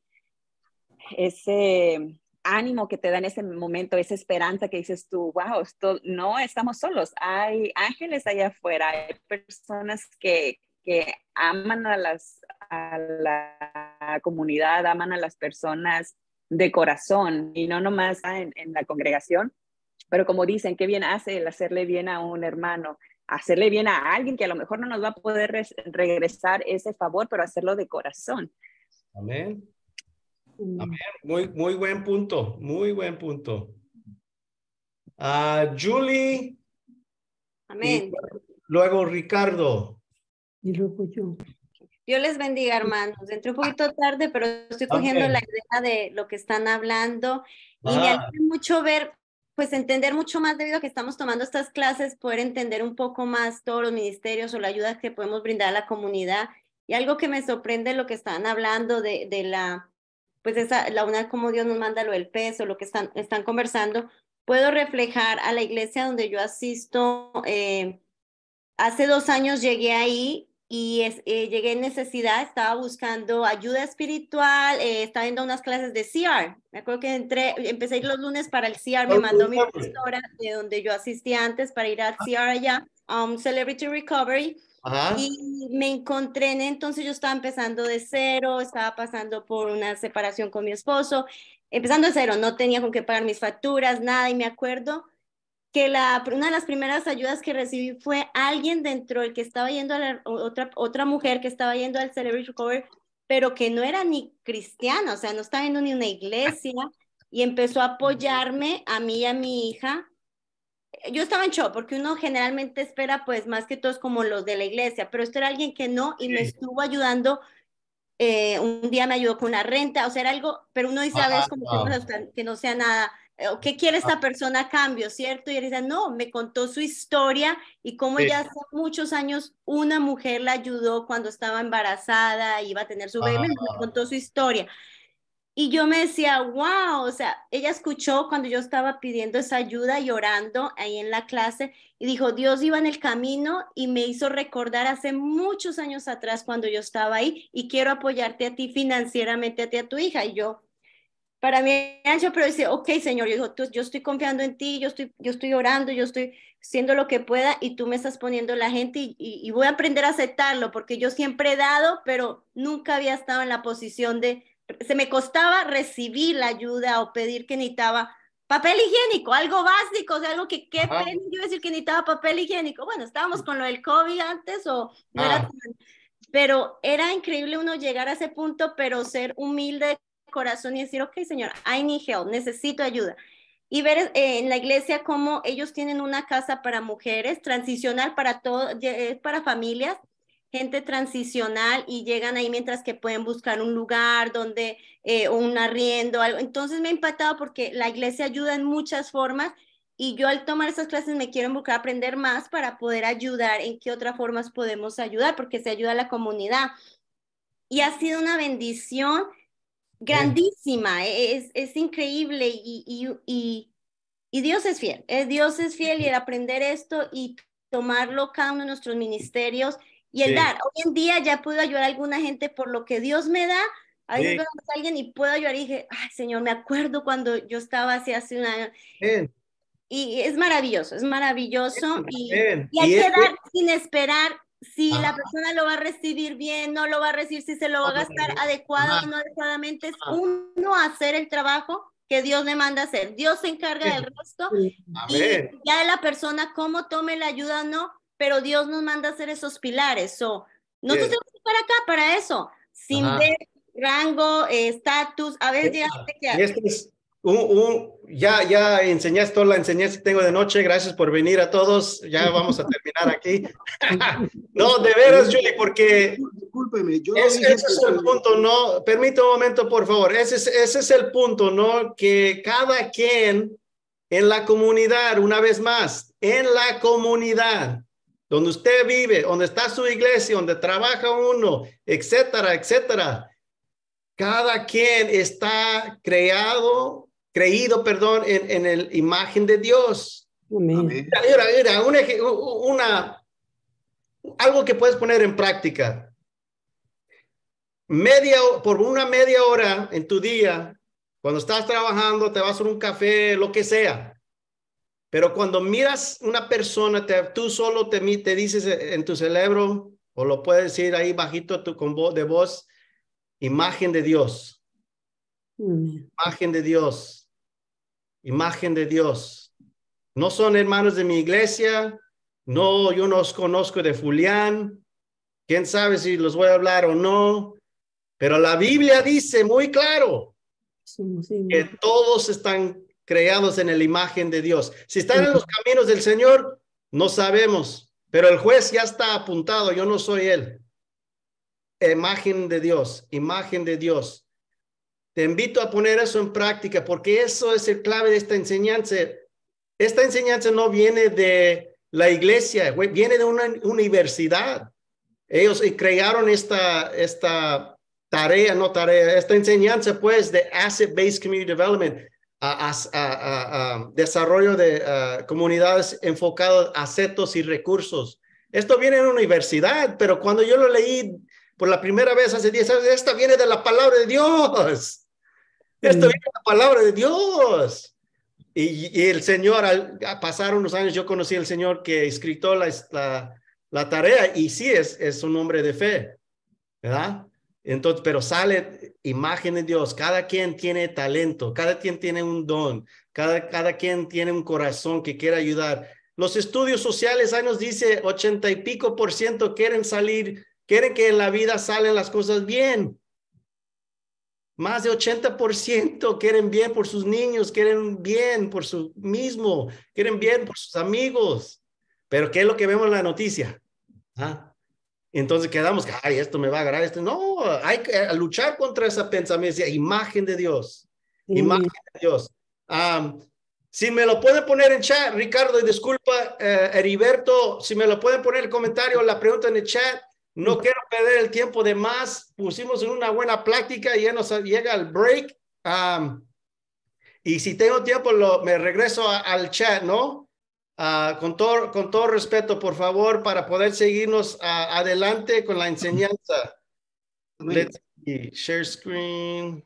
ese ánimo que te da en ese momento, esa esperanza que dices tú, wow, esto, no estamos solos, hay ángeles allá afuera, hay personas que, que aman a, las, a la comunidad, aman a las personas de corazón y no nomás en, en la congregación, pero como dicen, qué bien hace el hacerle bien a un hermano, hacerle bien a alguien que a lo mejor no nos va a poder re regresar ese favor, pero hacerlo de corazón. Amén. Amén. Muy, muy buen punto, muy buen punto. Uh, Julie. Amén. Luego Ricardo. Y luego yo. Dios les bendiga, hermanos. Entré un poquito tarde, pero estoy cogiendo Okay. la idea de lo que están hablando y Ah. me alegra mucho ver, pues entender mucho más debido a que estamos tomando estas clases, poder entender un poco más todos los ministerios o la ayuda que podemos brindar a la comunidad. Y algo que me sorprende lo que están hablando de, de la, pues esa, la una como Dios nos manda lo del peso, lo que están, están conversando, puedo reflejar a la iglesia donde yo asisto. Eh, hace dos años llegué ahí y es, eh, llegué en necesidad, estaba buscando ayuda espiritual, eh, estaba viendo unas clases de C R. Me acuerdo que entré, empecé a ir los lunes para el C R, me mandó mi profesora de donde yo asistía antes para ir al C R allá, um, Celebrity Recovery. Ajá. Y me encontré en entonces, yo estaba empezando de cero, estaba pasando por una separación con mi esposo, empezando de cero, no tenía con qué pagar mis facturas, nada, y me acuerdo que la, una de las primeras ayudas que recibí fue alguien dentro del que estaba yendo a la, otra, otra mujer que estaba yendo al Celebrity Recovery, pero que no era ni cristiana, o sea, no estaba yendo ni una iglesia, y empezó a apoyarme a mí y a mi hija. Yo estaba en shock, porque uno generalmente espera, pues, más que todos como los de la iglesia, pero esto era alguien que no, y me estuvo ayudando. Eh, un día me ayudó con una renta, o sea, era algo, pero uno dice a veces como que no, que no sea nada. ¿Qué quiere esta persona a cambio, cierto? Y él dice, no, me contó su historia y cómo Sí. ella hace muchos años una mujer la ayudó cuando estaba embarazada, iba a tener su bebé, Ah. me contó su historia. Y yo me decía, wow, o sea, ella escuchó cuando yo estaba pidiendo esa ayuda y orando ahí en la clase y dijo, Dios iba en el camino y me hizo recordar hace muchos años atrás cuando yo estaba ahí y quiero apoyarte a ti financieramente, a ti, a tu hija. Y yo, para mí, ancho, pero dice, ok, Señor, yo, digo, tú, yo estoy confiando en ti, yo estoy, yo estoy orando, yo estoy haciendo lo que pueda y tú me estás poniendo la gente y, y, y voy a aprender a aceptarlo porque yo siempre he dado, pero nunca había estado en la posición de, se me costaba recibir la ayuda o pedir que necesitaba papel higiénico, algo básico, o sea, algo que qué pena yo decir que necesitaba papel higiénico. Bueno, estábamos con lo del COVID antes o no Ah. era tan, pero era increíble uno llegar a ese punto, pero ser humilde de corazón y decir, ok, Señor, I need help, necesito ayuda. Y ver eh, en la iglesia cómo ellos tienen una casa para mujeres, transicional para todo, eh, para familias, gente transicional y llegan ahí mientras que pueden buscar un lugar donde, eh, un arriendo, algo. Entonces me ha impactado porque la iglesia ayuda en muchas formas y yo al tomar esas clases me quiero involucrar a aprender más para poder ayudar en qué otras formas podemos ayudar, porque se ayuda a la comunidad. Y ha sido una bendición grandísima, es, es increíble y, y, y, y Dios es fiel, eh, Dios es fiel y el aprender esto y tomarlo cada uno de nuestros ministerios y el Sí. dar. Hoy en día ya puedo ayudar a alguna gente por lo que Dios me da. A veces Sí. veo a alguien y puedo ayudar y dije, ay Señor, me acuerdo cuando yo estaba así hace un año. Bien. Y es maravilloso, es maravilloso y, Bien. y hay Y que es- dar sin esperar si Ajá. la persona lo va a recibir bien, no lo va a recibir, si se lo va a gastar adecuado o no adecuadamente. Es uno hacer el trabajo que Dios le manda hacer. Dios se encarga del resto y Amén. ya de la persona cómo tome la ayuda o no, pero Dios nos manda a hacer esos pilares. So, nosotros Bien. tenemos que estar acá para eso, sin Ajá. ver rango, eh, estatus. A veces llega gente Y que... este es un, un- ya, ya enseñaste toda la enseñanza que tengo de noche. Gracias por venir a todos. Ya vamos a terminar aquí. No, de veras, Julie, porque Discúlpeme, yo no ese, dije ese es que- el punto, ¿no? Permite un momento, por favor. Ese es, ese es el punto, ¿no? Que cada quien en la comunidad, una vez más, en la comunidad, donde usted vive, donde está su iglesia, donde trabaja uno, etcétera, etcétera. Cada quien está creado, creído, perdón, en, en el imagen de Dios. Amén. Mira, mira, mira, un ej- una, algo que puedes poner en práctica. Media, por una media hora en tu día, cuando estás trabajando, te vas a hacer un café, lo que sea. Pero cuando miras una persona, te, tú solo te, te dices en tu cerebro, o lo puedes decir ahí bajito tú, con voz de voz, imagen de Dios. Mm. Imagen de Dios. Imagen de Dios. No son hermanos de mi iglesia. No, yo no os conozco de Julián. Quién sabe si los voy a hablar o no. Pero la Biblia dice muy claro Sí, sí, que todos están creados en la imagen de Dios. Si están en los caminos del Señor, no sabemos. Pero el juez ya está apuntado. Yo no soy él. Imagen de Dios. Imagen de Dios. Te invito a poner eso en práctica porque eso es el clave de esta enseñanza. Esta enseñanza no viene de la iglesia, viene de una universidad. Ellos crearon esta, esta tarea, no tarea, esta enseñanza pues de Asset-Based Community Development, a, a, a, a desarrollo de uh, comunidades enfocadas a asetos y recursos. Esto viene de una universidad, pero cuando yo lo leí por la primera vez hace diez años, esta viene de la palabra de Dios. Esto viene de la palabra de Dios. Y, y el Señor, al pasar unos años, yo conocí al Señor que escribió la, la, la tarea y sí es, es un hombre de fe, ¿verdad? Entonces, pero sale imagen de Dios. Cada quien tiene talento, cada quien tiene un don, cada, cada quien tiene un corazón que quiere ayudar. Los estudios sociales ahí nos dice ochenta y pico por ciento quieren salir, quieren que en la vida salen las cosas bien. Más de ochenta por ciento quieren bien por sus niños, quieren bien por su mismo, quieren bien por sus amigos. Pero ¿qué es lo que vemos en la noticia? ¿Ah? Entonces quedamos, ay, esto me va a agarrar. Esto. No, hay que luchar contra ese pensamiento. Imagen de Dios. Mm. Imagen de Dios. Um, si me lo pueden poner en chat, Ricardo, y disculpa, eh, Heriberto, si me lo pueden poner en el comentario, la pregunta en el chat. No quiero perder el tiempo de más. Pusimos en una buena plática y ya nos llega el break. Um, y si tengo tiempo, lo, me regreso a, al chat, ¿no? Uh, con, todo, con todo respeto, por favor, para poder seguirnos uh, adelante con la enseñanza. Let's see. Share screen.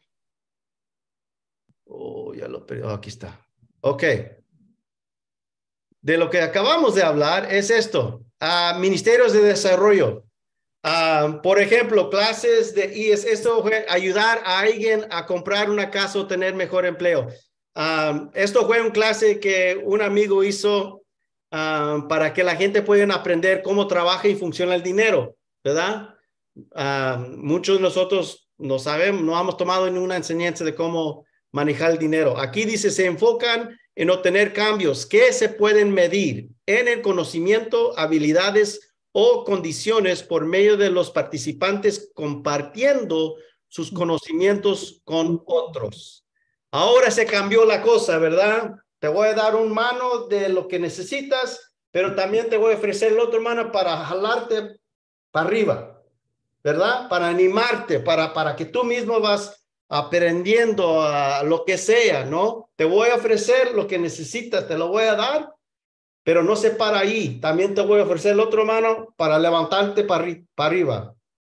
Oh, ya lo perdí. Oh, aquí está. Ok. De lo que acabamos de hablar es esto. Uh, ministerios de desarrollo. Um, por ejemplo, clases de I S, esto fue ayudar a alguien a comprar una casa o tener mejor empleo. Um, esto fue una clase que un amigo hizo um, para que la gente pueda aprender cómo trabaja y funciona el dinero, ¿verdad? Um, muchos de nosotros no sabemos, no hemos tomado ninguna enseñanza de cómo manejar el dinero. Aquí dice, se enfocan en obtener cambios que se pueden medir en el conocimiento, habilidades o condiciones por medio de los participantes compartiendo sus conocimientos con otros. Ahora se cambió la cosa, ¿verdad? Te voy a dar un mano de lo que necesitas, pero también te voy a ofrecer la otra mano para jalarte para arriba, ¿verdad? Para animarte, para, para que tú mismo vas aprendiendo a lo que sea, ¿no? Te voy a ofrecer lo que necesitas, te lo voy a dar. Pero no se para ahí. También te voy a ofrecer la otra mano para levantarte para, para arriba.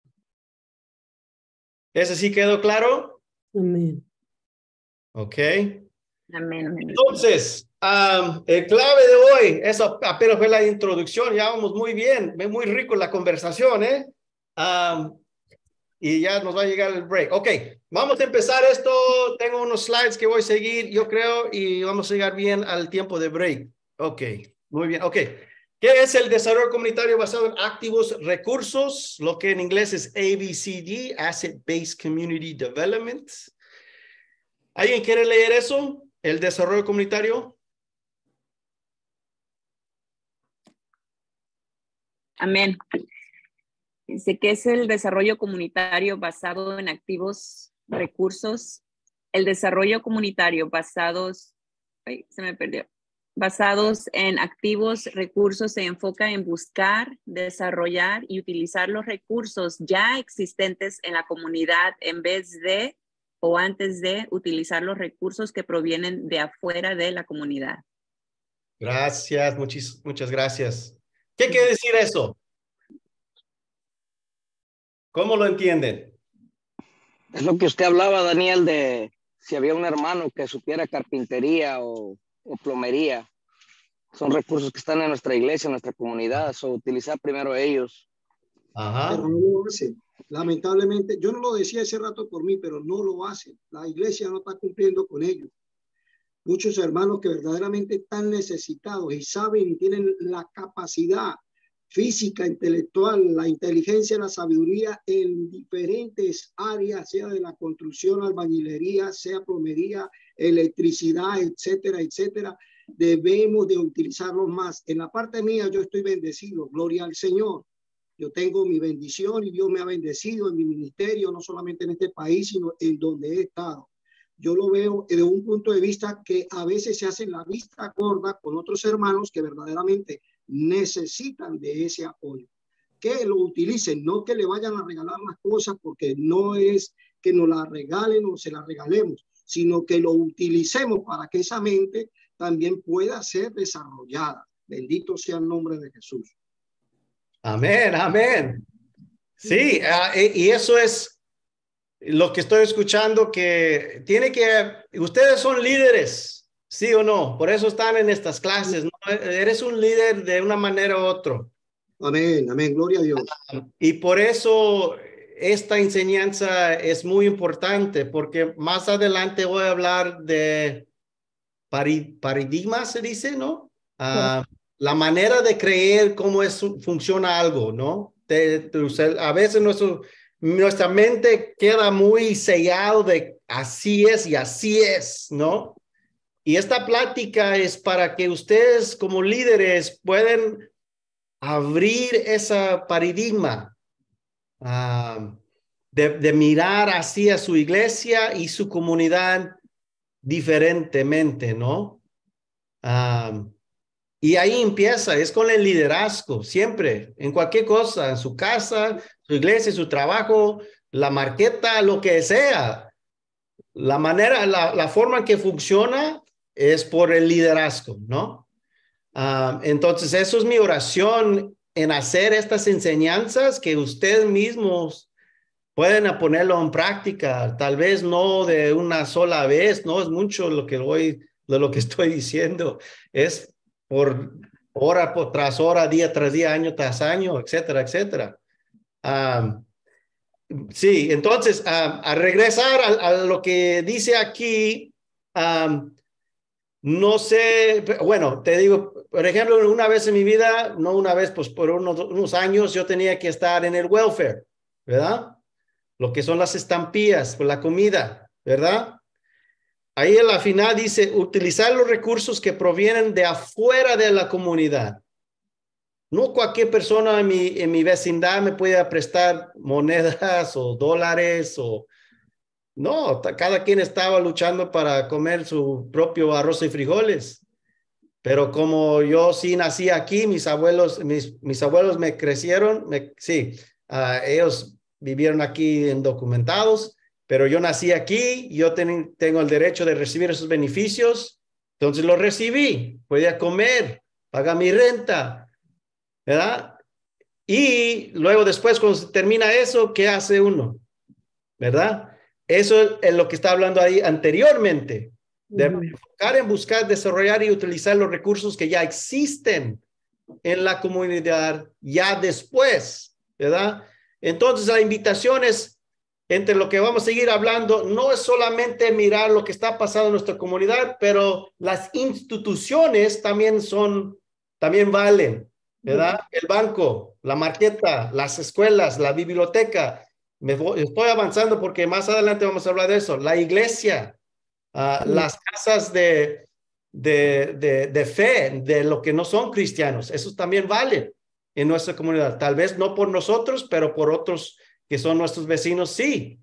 ¿Ese sí quedó claro? Amén. Ok. Amén, amén. Entonces, um, el clave de hoy, eso apenas fue la introducción, ya vamos muy bien, muy rico la conversación, ¿eh? Um, y ya nos va a llegar el break. Ok, vamos a empezar esto. Tengo unos slides que voy a seguir, yo creo, y vamos a llegar bien al tiempo de break. Ok, muy bien. Ok, ¿qué es el desarrollo comunitario basado en activos recursos? Lo que en inglés es A B C D, Asset-Based Community Development. ¿Alguien quiere leer eso? El desarrollo comunitario. Amén. Dice que es el desarrollo comunitario basado en activos recursos. El desarrollo comunitario basados, ay, se me perdió. Basados en activos recursos se enfoca en buscar, desarrollar y utilizar los recursos ya existentes en la comunidad en vez de o antes de utilizar los recursos que provienen de afuera de la comunidad. Gracias, muchis, muchas gracias. ¿Qué quiere decir eso? ¿Cómo lo entienden? Es lo que usted hablaba, Daniel, de si había un hermano que supiera carpintería o, o plomería. Son recursos que están en nuestra iglesia, en nuestra comunidad. So, utilizar primero ellos. Ajá. Pero no lo hace. Lamentablemente, yo no lo decía ese rato por mí, pero no lo hacen. La iglesia no está cumpliendo con ellos. Muchos hermanos que verdaderamente están necesitados y saben y tienen la capacidad física, intelectual, la inteligencia, la sabiduría en diferentes áreas, sea de la construcción, albañilería, sea plomería, electricidad, etcétera, etcétera. Debemos de utilizarlos más. En la parte mía yo estoy bendecido, gloria al Señor. Yo tengo mi bendición y Dios me ha bendecido en mi ministerio, no solamente en este país, sino en donde he estado. Yo lo veo desde un punto de vista que a veces se hace la vista gorda con otros hermanos que verdaderamente necesitan de ese apoyo. Que lo utilicen, no que le vayan a regalar las cosas, porque no es que nos las regalen o se las regalemos, sino que lo utilicemos para que esa mente también pueda ser desarrollada. Bendito sea el nombre de Jesús. Amén, amén. Sí, uh, y eso es lo que estoy escuchando, que tiene que, ustedes son líderes, ¿sí o no? Por eso están en estas clases, ¿no? Eres un líder de una manera u otra. Amén, amén, gloria a Dios. Y por eso esta enseñanza es muy importante, porque más adelante voy a hablar de pari, paradigma, se dice, ¿no? Uh, la manera de creer cómo es, funciona algo, ¿no? De, de, a veces nuestro... Nuestra mente queda muy sellado de así es y así es, ¿no? Y esta plática es para que ustedes como líderes pueden abrir ese paradigma uh, de, de mirar así a su iglesia y su comunidad diferentemente, ¿no? Uh, y ahí empieza, es con el liderazgo, siempre, en cualquier cosa, en su casa, su iglesia, su trabajo, la marqueta, lo que sea. La manera, la, la forma en que funciona es por el liderazgo, ¿no? Uh, entonces, eso es mi oración en hacer estas enseñanzas que ustedes mismos pueden ponerlo en práctica, tal vez no de una sola vez, no es mucho lo que voy, de lo que estoy diciendo, es por hora por tras hora, día tras día, año tras año, etcétera, etcétera. Um, sí, entonces, um, a regresar a, a lo que dice aquí, um, no sé, bueno, te digo, por ejemplo, una vez en mi vida, no una vez, pues por unos, unos años yo tenía que estar en el welfare, ¿verdad? Lo que son las estampillas, por la comida, ¿verdad? Ahí en la final dice, utilizar los recursos que provienen de afuera de la comunidad. No cualquier persona en mi, en mi vecindad me puede prestar monedas o dólares o... No, cada quien estaba luchando para comer su propio arroz y frijoles. Pero como yo sí nací aquí, mis abuelos, mis, mis abuelos me crecieron, me, sí, uh, ellos vivieron aquí indocumentados. Pero yo nací aquí, yo ten, tengo el derecho de recibir esos beneficios, entonces los recibí, podía comer, pagar mi renta, ¿verdad? Y luego después cuando se termina eso, ¿qué hace uno? ¿Verdad? Eso es lo que está hablando ahí anteriormente, de uh-huh. enfocar en buscar, desarrollar y utilizar los recursos que ya existen en la comunidad ya después, ¿verdad? Entonces la invitación es, entre lo que vamos a seguir hablando, no es solamente mirar lo que está pasando en nuestra comunidad, pero las instituciones también son, también valen, ¿verdad? El banco, la marqueta, las escuelas, la biblioteca. Me voy, estoy avanzando porque más adelante vamos a hablar de eso. La iglesia, uh, las casas de, de, de, de fe, de lo que no son cristianos, esos también valen en nuestra comunidad. Tal vez no por nosotros, pero por otros que son nuestros vecinos, sí.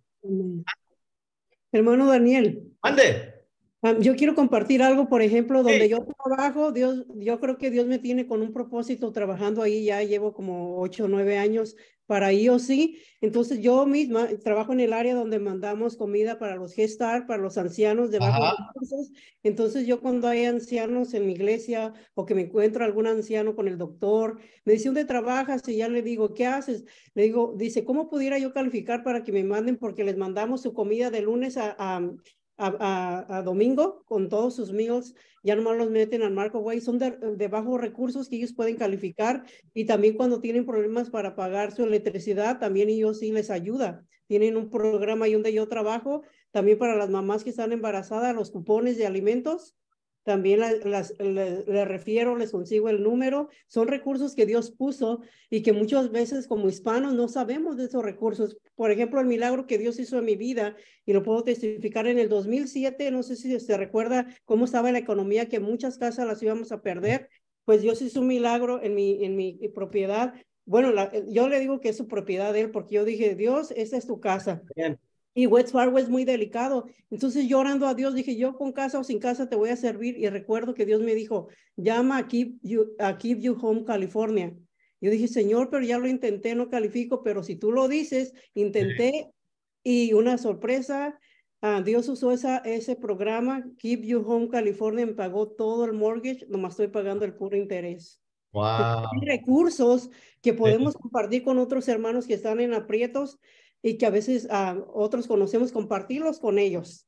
Hermano Daniel. Ande. Um, yo quiero compartir algo, por ejemplo, donde sí. yo trabajo, Dios, yo creo que Dios me tiene con un propósito trabajando ahí, ya llevo como ocho o nueve años para I O C. Entonces yo misma trabajo en el área donde mandamos comida para los G-Star, para los ancianos de bajos recursos. Entonces yo cuando hay ancianos en mi iglesia o que me encuentro algún anciano con el doctor, me dice, ¿dónde trabajas? Y ya le digo, ¿qué haces? Le digo, dice, ¿cómo pudiera yo calificar para que me manden? Porque les mandamos su comida de lunes a... a a, a, a domingo con todos sus meals, ya nomás los meten al Marketplace, son de, de bajos recursos que ellos pueden calificar, y también cuando tienen problemas para pagar su electricidad, también ellos sí les ayuda. Tienen un programa ahí donde yo trabajo, también para las mamás que están embarazadas, los cupones de alimentos, también las, las, les, les refiero, les consigo el número. Son recursos que Dios puso y que muchas veces como hispanos no sabemos de esos recursos. Por ejemplo, el milagro que Dios hizo en mi vida, y lo puedo testificar en el dos mil siete, no sé si se recuerda cómo estaba la economía, que muchas casas las íbamos a perder, pues Dios hizo un milagro en mi, en mi propiedad. Bueno, la, yo le digo que es su propiedad de él, porque yo dije, Dios, esta es tu casa. Bien. Y West Fargo es muy delicado. Entonces yo orando a Dios dije, yo con casa o sin casa te voy a servir. Y recuerdo que Dios me dijo, llama a Keep You, a Keep You Home California. Yo dije, Señor, pero ya lo intenté, no califico, pero si tú lo dices, intenté, y una sorpresa, uh, Dios usó esa, ese programa, Keep You Home California, me pagó todo el mortgage, nomás estoy pagando el puro interés. Wow. Hay recursos que podemos compartir con otros hermanos que están en aprietos, y que a veces uh, otros conocemos, compartirlos con ellos.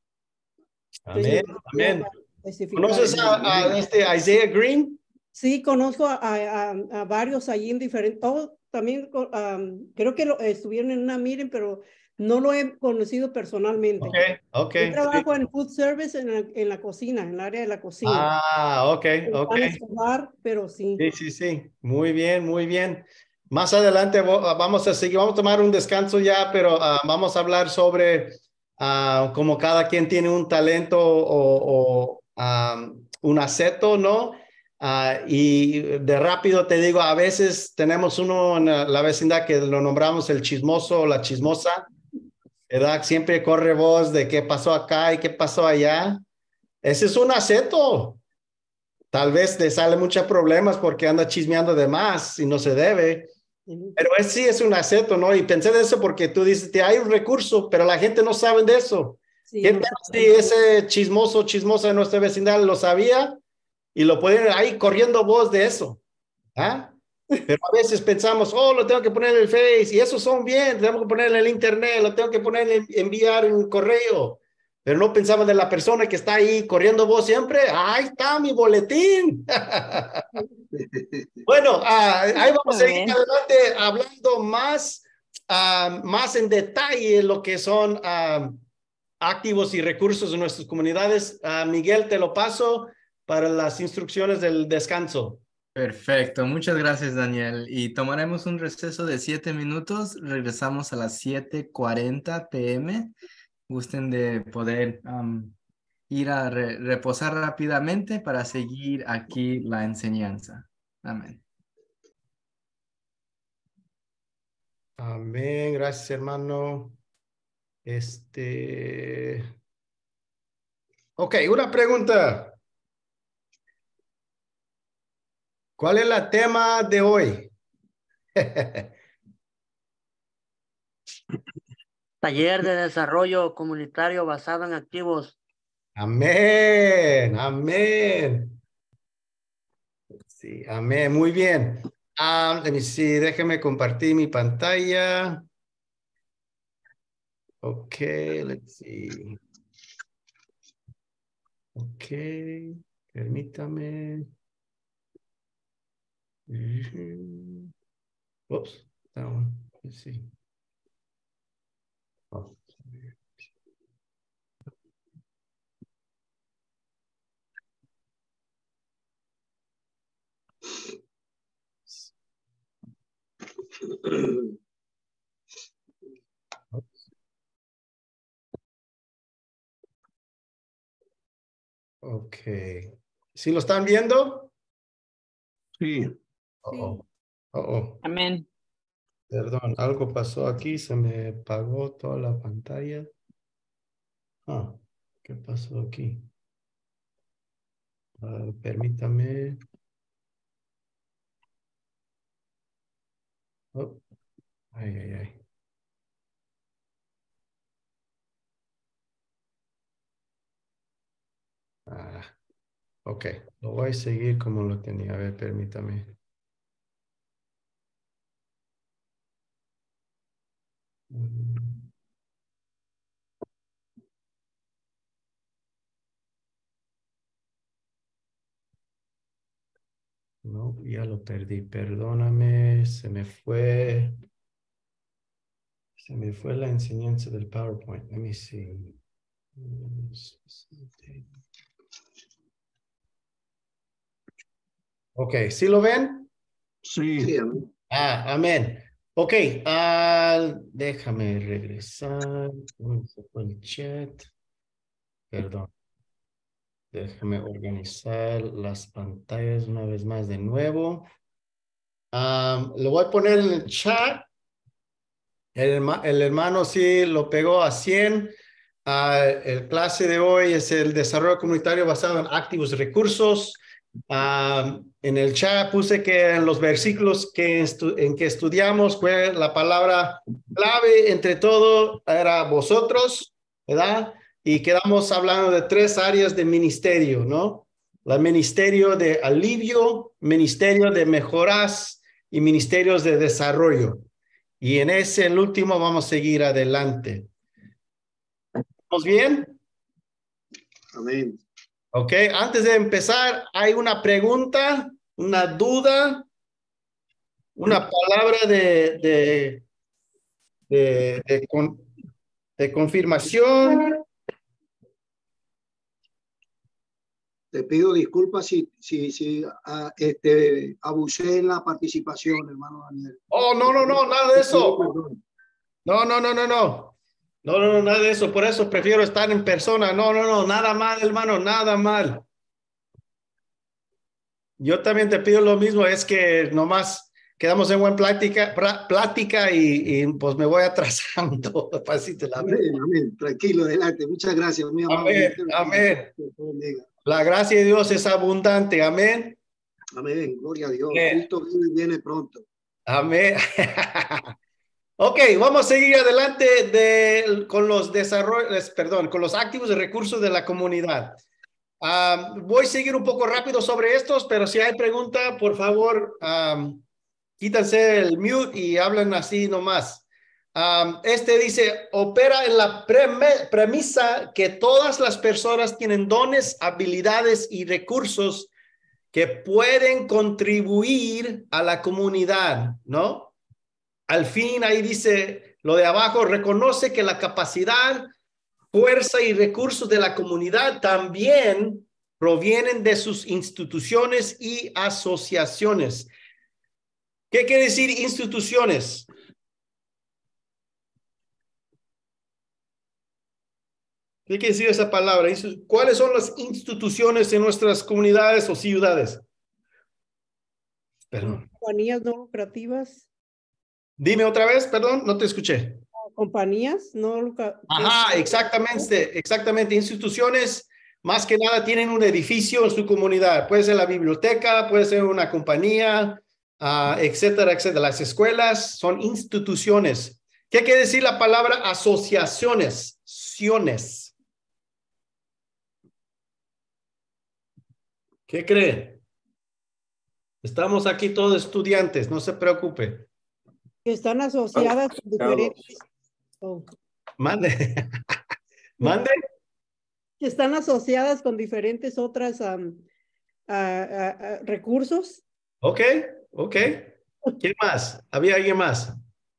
Amén, amén. ¿Conoces a, a, a este Isaiah Green? Sí, conozco a, a, a varios allí en diferentes, oh, también um, creo que lo, estuvieron en una meeting, pero no lo he conocido personalmente. Ok, ok. Yo trabajo Sí. en food service en la, en la cocina, en el área de la cocina. Ah, ok, ok. Escobar, pero sí. Sí, sí, sí. Muy bien, muy bien. Más adelante vamos a seguir, vamos a tomar un descanso ya, pero uh, vamos a hablar sobre uh, cómo cada quien tiene un talento o, o um, un aceto, ¿no? Uh, y de rápido te digo, a veces tenemos uno en la vecindad que lo nombramos el chismoso o la chismosa, ¿verdad? Siempre corre voz de qué pasó acá y qué pasó allá. Ese es un aceto. Tal vez le sale muchos problemas porque anda chismeando de más y no se debe. Pero es, sí es un aceto, ¿no? Y pensé de eso porque tú dices que hay un recurso, pero la gente no sabe de eso. Sí, ¿qué no tal si ese chismoso, chismosa de nuestra vecindad lo sabía y lo pueden ahí corriendo voz de eso? ¿Ah? Pero a veces pensamos, oh, lo tengo que poner en el Face y eso son bien, tengo que poner en el Internet, lo tengo que poner en enviar en un correo. Pero no pensaba de la persona que está ahí corriendo voz siempre. Ahí está mi boletín. Bueno, uh, ahí vamos a seguir adelante hablando más, uh, más en detalle lo que son uh, activos y recursos de nuestras comunidades. Uh, Miguel, te lo paso para las instrucciones del descanso. Perfecto, muchas gracias, Daniel. Y tomaremos un receso de siete minutos. Regresamos a las siete cuarenta p m Gusten de poder um, ir a re reposar rápidamente para seguir aquí la enseñanza. Amén. Amén, gracias, hermano. Este. Ok, una pregunta. ¿Cuál es el tema de hoy? Taller de desarrollo comunitario basado en activos. Amén, amén. Sí, amén, muy bien. Um, let me see, déjeme compartir mi pantalla. Ok, let's see. Ok, permítame. Mm-hmm. Oops, that one. Let's see. Oh. Ok. ¿Sí lo están viendo? Sí. Oh, oh. Oh, oh. Amén. Perdón, algo pasó aquí, se me apagó toda la pantalla. Ah, ¿qué pasó aquí? Uh, permítame. Oh. Ay, ay, ay. Ah, ok, lo voy a seguir como lo tenía. A ver, permítame. Mm. No, ya lo perdí. Perdóname, se me fue. Se me fue la enseñanza del PowerPoint. Let me see. Ok, ¿sí lo ven? Sí. Sí, amén. Ah, amén. Ok, ah, déjame regresar. Uy, se fue el chat. Perdón. Déjame organizar las pantallas una vez más de nuevo. Um, lo voy a poner en el chat. El, herma- el hermano sí lo pegó a cien. Ah, el clase de hoy es el desarrollo comunitario basado en activos recursos. Ah, en el chat puse que en los versículos que estu- en que estudiamos fue la palabra clave entre todo era vosotros, ¿verdad? Y quedamos hablando de tres áreas de ministerio, ¿no? El ministerio de alivio, ministerio de mejoras y ministerios de desarrollo. Y en ese, el último, vamos a seguir adelante. ¿Estamos bien? Amén. Ok, antes de empezar, hay una pregunta, una duda, una palabra de, de, de, de, con- de confirmación. Te pido disculpas si, si, si ah, este, abusé en la participación, hermano Daniel. Oh, no, no, no, nada de Te pido eso. perdón. No, no, no, no, no. No, no, no, nada de eso. Por eso prefiero estar en persona. No, no, no, nada mal, hermano, nada mal. Yo también te pido lo mismo, es que nomás quedamos en buena plática, pra- plática y, y pues me voy atrasando. Pasito la verdad. Amén, amén. Tranquilo, adelante. Muchas gracias, muy Amén, amable. amén. La gracia de Dios es abundante, amén. Amén, gloria a Dios. Amén. Cristo viene, viene pronto. Amén. Ok, vamos a seguir adelante de, con los desarrollos, perdón, con los activos de recursos de la comunidad. Um, voy a seguir un poco rápido sobre estos, pero si hay pregunta, por favor, um, quítense el mute y hablan así nomás. Um, este dice, opera en la preme- premisa que todas las personas tienen dones, habilidades y recursos que pueden contribuir a la comunidad, ¿no? Al fin, ahí dice lo de abajo, reconoce que la capacidad, fuerza y recursos de la comunidad también provienen de sus instituciones y asociaciones. ¿Qué quiere decir instituciones? ¿Qué quiere decir esa palabra? ¿Cuáles son las instituciones en nuestras comunidades o ciudades? Perdón. Compañías no lucrativas. Dime otra vez, perdón, no te escuché. Compañías no lucrativas. Ajá, exactamente, exactamente. Instituciones, más que nada, tienen un edificio en su comunidad. Puede ser la biblioteca, puede ser una compañía, uh, etcétera, etcétera. Las escuelas son instituciones. ¿Qué quiere decir la palabra asociaciones? Siones. ¿Qué creen? Estamos aquí todos estudiantes, no se preocupe. Que están asociadas con diferentes. Oh. Mande. Mande. Que están asociadas con diferentes otras um, uh, uh, uh, recursos. Ok, ok. ¿Quién más? ¿Había alguien más?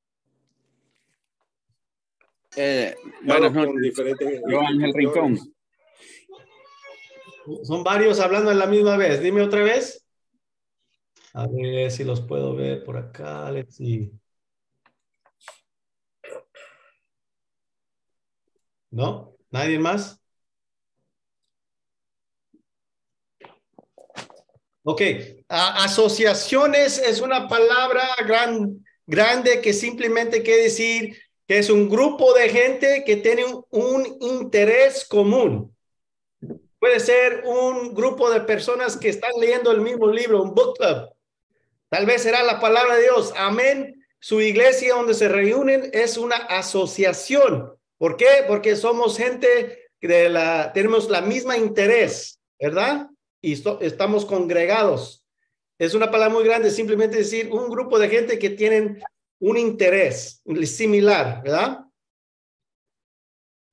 Eh, buenas noches. Yo, Ángel Rincón. Son varios hablando a la misma vez. Dime otra vez. A ver si los puedo ver por acá. Let's see. ¿No? ¿Nadie más? Ok. A asociaciones es una palabra gran, grande que simplemente quiere decir que es un grupo de gente que tiene un, un interés común. Puede ser un grupo de personas que están leyendo el mismo libro, un book club. Tal vez será la palabra de Dios. Amén. Su iglesia donde se reúnen es una asociación. ¿Por qué? Porque somos gente de la, tenemos la misma interés, ¿verdad? Y so, estamos congregados. Es una palabra muy grande, simplemente decir un grupo de gente que tienen un interés similar, ¿verdad?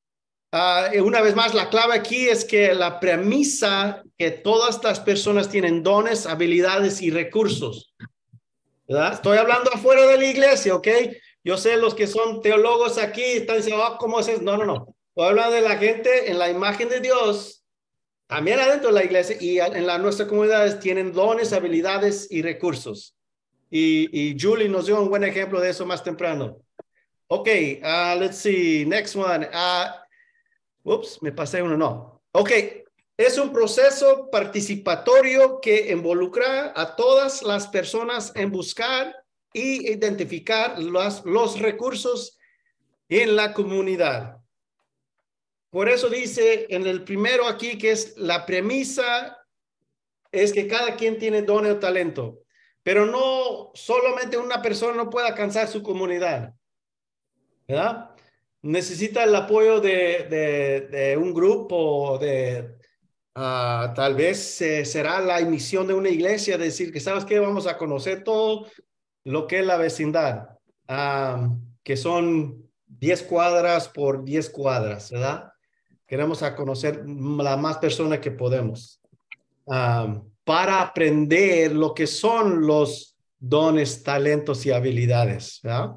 Uh, una vez más, la clave aquí es que la premisa que todas las personas tienen dones, habilidades y recursos. ¿Verdad? Estoy hablando afuera de la iglesia, ¿ok? Yo sé los que son teólogos aquí están diciendo, oh, ¿cómo es eso? No, no, no. Estoy hablando de la gente en la imagen de Dios, también adentro de la iglesia y en la, nuestras comunidades tienen dones, habilidades y recursos. Y, y Julie nos dio un buen ejemplo de eso más temprano. Ok, uh, let's see, next one. Uh, Ups, me pasé uno, no. Ok, es un proceso participatorio que involucra a todas las personas en buscar y identificar los, los recursos en la comunidad. Por eso dice en el primero aquí que es la premisa es que cada quien tiene don o talento, pero no solamente una persona no puede alcanzar su comunidad, ¿verdad? Necesita el apoyo de, de, de un grupo, de uh, tal vez eh, será la misión de una iglesia, decir que, ¿sabes qué? Vamos a conocer todo lo que es la vecindad, uh, que son diez cuadras por diez cuadras, ¿verdad? Queremos a conocer la más personas que podemos uh, para aprender lo que son los dones, talentos y habilidades, ¿verdad?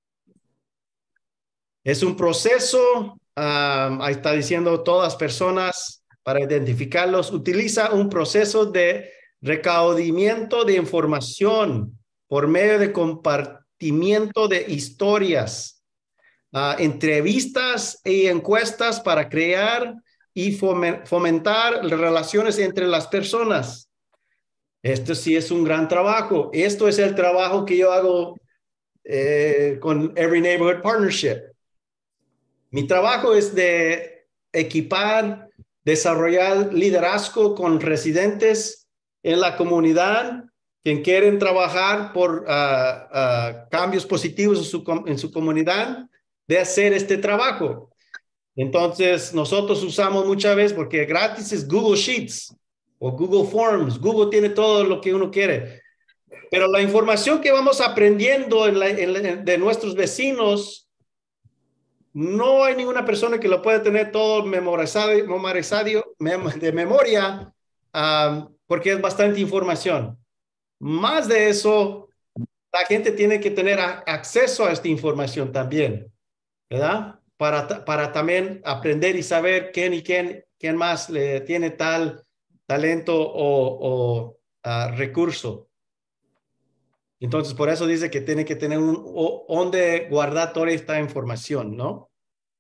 Es un proceso, um, ahí está diciendo todas personas para identificarlos, utiliza un proceso de recaudamiento de información por medio de compartimiento de historias, uh, entrevistas y encuestas para crear y fomentar relaciones entre las personas. Esto sí es un gran trabajo. Esto es el trabajo que yo hago eh, con Every Neighborhood Partnership. Mi trabajo es de equipar, desarrollar liderazgo con residentes en la comunidad que quieren trabajar por uh, uh, cambios positivos en su, en su comunidad, de hacer este trabajo. Entonces, nosotros usamos muchas veces, porque gratis es Google Sheets o Google Forms. Google tiene todo lo que uno quiere. Pero la información que vamos aprendiendo en la, en la, de nuestros vecinos, no hay ninguna persona que lo pueda tener todo memorizado, memorizado de memoria, um, porque es bastante información. Más de eso, la gente tiene que tener a, acceso a esta información también, ¿verdad? Para, para también aprender y saber quién y quién, quién más le tiene tal talento o, o uh, recurso. Entonces, por eso dice que tiene que tener un donde guardar toda esta información, ¿no?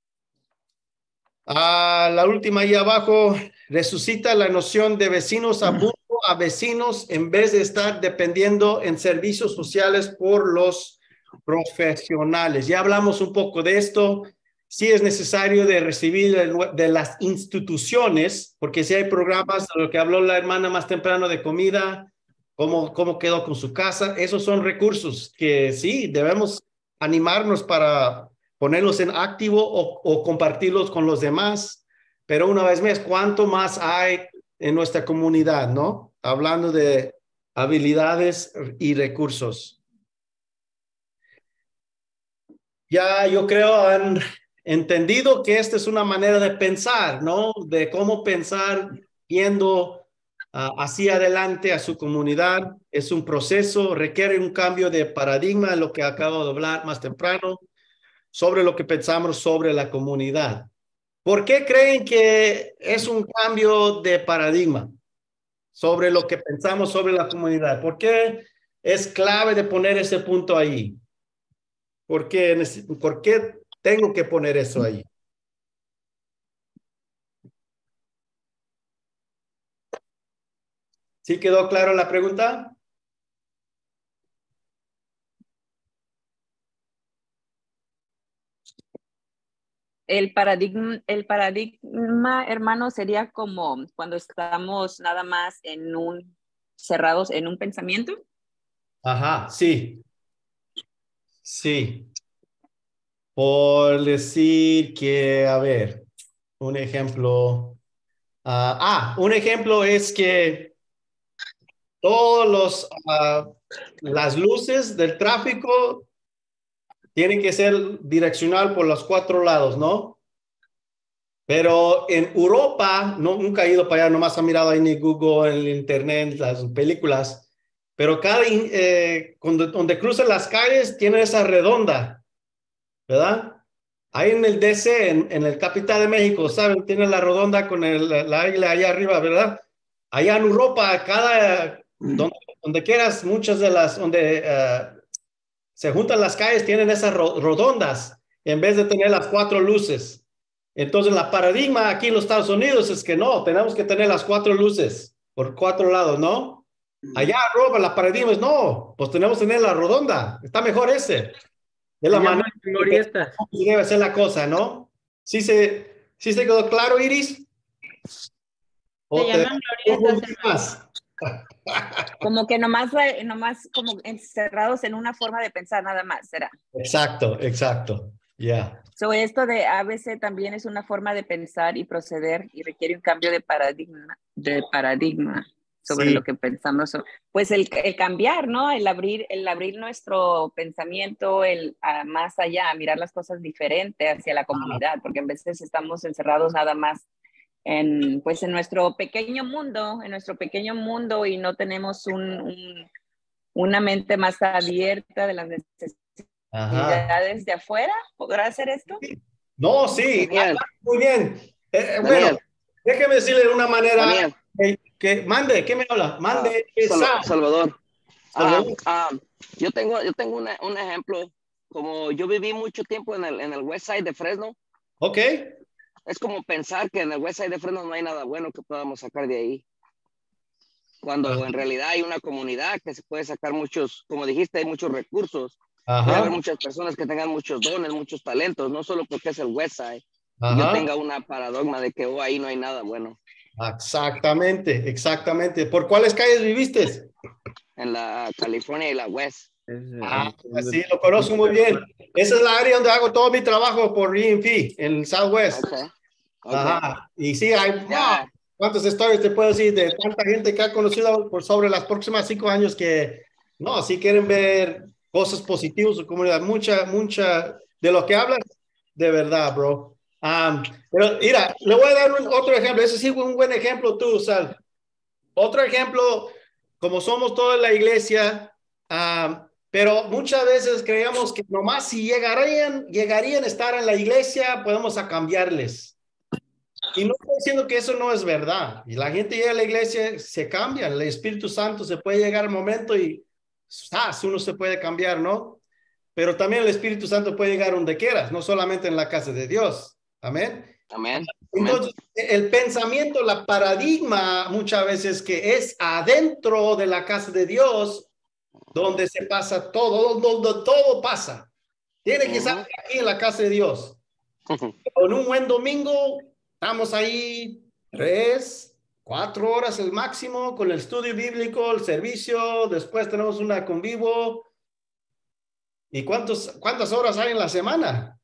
Ah, la última ahí abajo, resucita la noción de vecinos a punto a vecinos en vez de estar dependiendo en servicios sociales por los profesionales. Ya hablamos un poco de esto. Sí es necesario de recibir de las instituciones, porque si hay programas, de lo que habló la hermana más temprano de comida, cómo, cómo quedó con su casa, esos son recursos que sí, debemos animarnos para ponerlos en activo o, o compartirlos con los demás. Pero una vez más, ¿cuánto más hay en nuestra comunidad, no? Hablando de habilidades y recursos. Ya yo creo han entendido que esta es una manera de pensar, ¿no? De cómo pensar yendo uh, hacia adelante a su comunidad. Es un proceso, requiere un cambio de paradigma, lo que acabo de hablar más temprano, sobre lo que pensamos sobre la comunidad. ¿Por qué creen que es un cambio de paradigma sobre lo que pensamos sobre la comunidad? ¿Por qué es clave de poner ese punto ahí? ¿Por qué, ¿Por qué tengo que poner eso ahí? ¿Sí quedó claro la pregunta? El paradigma, el paradigma, hermano, sería como cuando estamos nada más en un, cerrados en un pensamiento. Ajá, sí. Sí. Por decir que, a ver, un ejemplo. Uh, ah, un ejemplo es que todos los, uh, las luces del tráfico tienen que ser direccional por los cuatro lados, ¿no? Pero en Europa, no, nunca he ido para allá, nomás he mirado ahí en Google, en el internet, las películas. Pero cada, eh, cuando, donde cruzan las calles, tiene esa redonda, ¿verdad? Ahí en el D C, en, en el capital de México, ¿saben? Tiene la redonda con el, la águila allá arriba, ¿verdad? Allá en Europa, cada, donde, donde quieras, muchas de las, donde uh, se juntan las calles, tienen esas ro redondas, en vez de tener las cuatro luces. Entonces, la paradigma aquí en los Estados Unidos es que no, tenemos que tener las cuatro luces por cuatro lados, ¿no? Allá en Europa, la paradigma es no, pues tenemos que tener la redonda, está mejor ese. De la manera que debe ser la cosa, ¿no? ¿Sí se, sí se quedó claro, Iris? ¿O se llaman glorietas? Como que nomás, nomás como encerrados en una forma de pensar nada más, ¿será? Exacto, exacto, ya. Yeah. So, esto de A B C también es una forma de pensar y proceder y requiere un cambio de paradigma, de paradigma sobre sí. lo que pensamos. Pues el, el cambiar, ¿no? El abrir, el abrir nuestro pensamiento, el a más allá, a mirar las cosas diferente hacia la comunidad, porque a veces estamos encerrados nada más en, pues en nuestro pequeño mundo, en nuestro pequeño mundo y no tenemos un, un, una mente más abierta de las necesidades Ajá. de afuera. ¿Podrá hacer esto? No, sí, Daniel. Muy bien. Eh, bueno, déjeme decirle de una manera que, que mande, ¿qué me habla? Mande. Ah, Salvador. Salvador. Ah, ah, yo tengo, yo tengo una, un ejemplo. Como yo viví mucho tiempo en el, en el West Side de Fresno. Ok. Es como pensar que en el West Side de Fresno no hay nada bueno que podamos sacar de ahí. Cuando Ajá. en realidad hay una comunidad que se puede sacar muchos, como dijiste, hay muchos recursos. Ajá. Puede haber muchas personas que tengan muchos dones, muchos talentos, no solo porque es el West Side. Ajá. Yo tenga una paradigma de que oh, ahí no hay nada bueno. Exactamente, exactamente. ¿Por cuáles calles viviste? En la California y la West. Ah, sí, lo conozco muy bien. Esa es la área donde hago todo mi trabajo por E M P, en el Southwest. Okay. Okay. Ajá. Y sí, hay yeah. wow, cuántas historias te puedo decir de tanta gente que ha conocido por sobre las próximas cinco años que, no, si quieren ver cosas positivas en su comunidad, mucha, mucha de lo que hablas, de verdad, bro. Um, pero mira, le voy a dar un, otro ejemplo. Ese sí fue un buen ejemplo tú, Sal. Otro ejemplo, como somos toda la iglesia, um, pero muchas veces creemos que nomás si llegarían, llegarían a estar en la iglesia, podemos a cambiarles. Y no estoy diciendo que eso no es verdad. Y la gente llega a la iglesia, se cambia. El Espíritu Santo se puede llegar al momento y ah, uno se puede cambiar, ¿no? Pero también el Espíritu Santo puede llegar donde quieras, no solamente en la casa de Dios. Amén. Amén. Entonces, el pensamiento, la paradigma muchas veces que es adentro de la casa de Dios, donde se pasa todo, donde todo pasa. Tiene que estar aquí en la casa de Dios. Con un buen domingo, estamos ahí tres, cuatro horas el máximo con el estudio bíblico, el servicio, después tenemos una convivo. ¿Y cuántos, cuántas horas hay en la semana?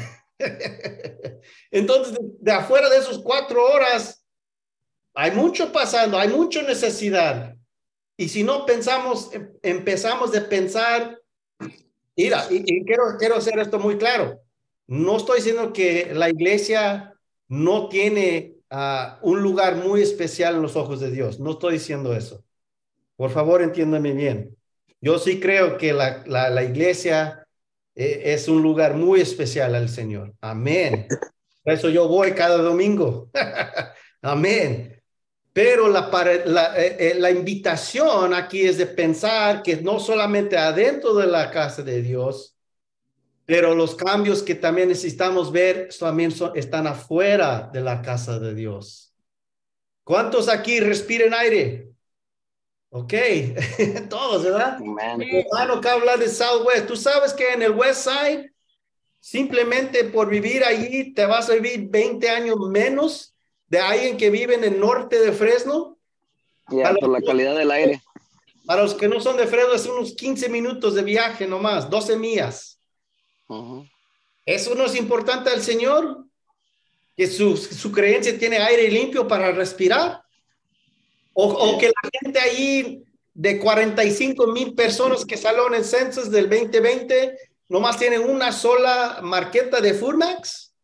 Entonces, de, de afuera de esos cuatro horas, hay mucho pasando, hay mucha necesidad. Y si no pensamos, empezamos de pensar, mira, y, y quiero, quiero hacer esto muy claro. No estoy diciendo que la iglesia no tiene uh, un lugar muy especial en los ojos de Dios. No estoy diciendo eso. Por favor, entiéndame bien. Yo sí creo que la, la, la iglesia eh, es un lugar muy especial al Señor. Amén. Por eso yo voy cada domingo. Amén. Pero la, la, eh, la invitación aquí es de pensar que no solamente adentro de la casa de Dios, pero los cambios que también necesitamos ver también son, están afuera de la casa de Dios. ¿Cuántos aquí respiren aire? Ok, todos, ¿verdad? Hermano que habla de Southwest, tú sabes que en el West Side, simplemente por vivir allí, te vas a vivir veinte años menos de alguien que vive en el norte de Fresno. Ya, yeah, por la calidad del aire. Para los que no son de Fresno, es unos quince minutos de viaje nomás, doce millas. Uh-huh. ¿Eso no es importante al Señor? Que su, su creencia tiene aire limpio para respirar. O, o que la gente ahí de cuarenta y cinco mil personas que salieron en el census del veinte veinte, nomás tienen una sola marqueta de Furmax.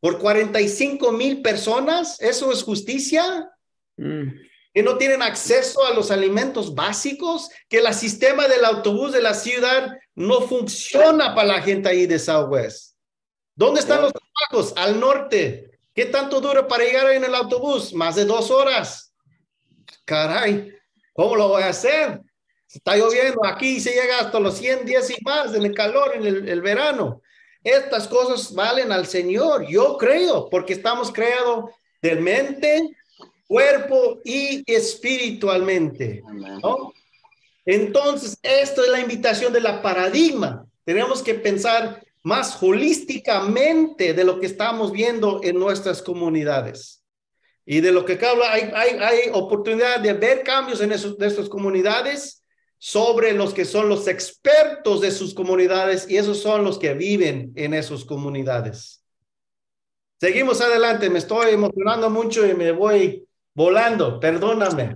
por cuarenta y cinco mil personas. ¿Eso es justicia? Mm. Que no tienen acceso a los alimentos básicos, que el sistema del autobús de la ciudad no funciona para la gente ahí de Southwest. ¿Dónde están los trabajos? Al norte. ¿Qué tanto dura para llegar ahí en el autobús? Más de dos horas. Caray, ¿cómo lo voy a hacer? Está lloviendo, aquí se llega hasta los cien días y más en el calor, en el, el verano. Estas cosas valen al Señor, yo creo, porque estamos creados de mente, cuerpo y espiritualmente, ¿no? Entonces, esto es la invitación de la paradigma. Tenemos que pensar más holísticamente de lo que estamos viendo en nuestras comunidades. Y de lo que habla, hay, hay, hay oportunidad de ver cambios en esos, de estas comunidades sobre los que son los expertos de sus comunidades, y esos son los que viven en esas comunidades. Seguimos adelante, me estoy emocionando mucho y me voy volando, perdóname.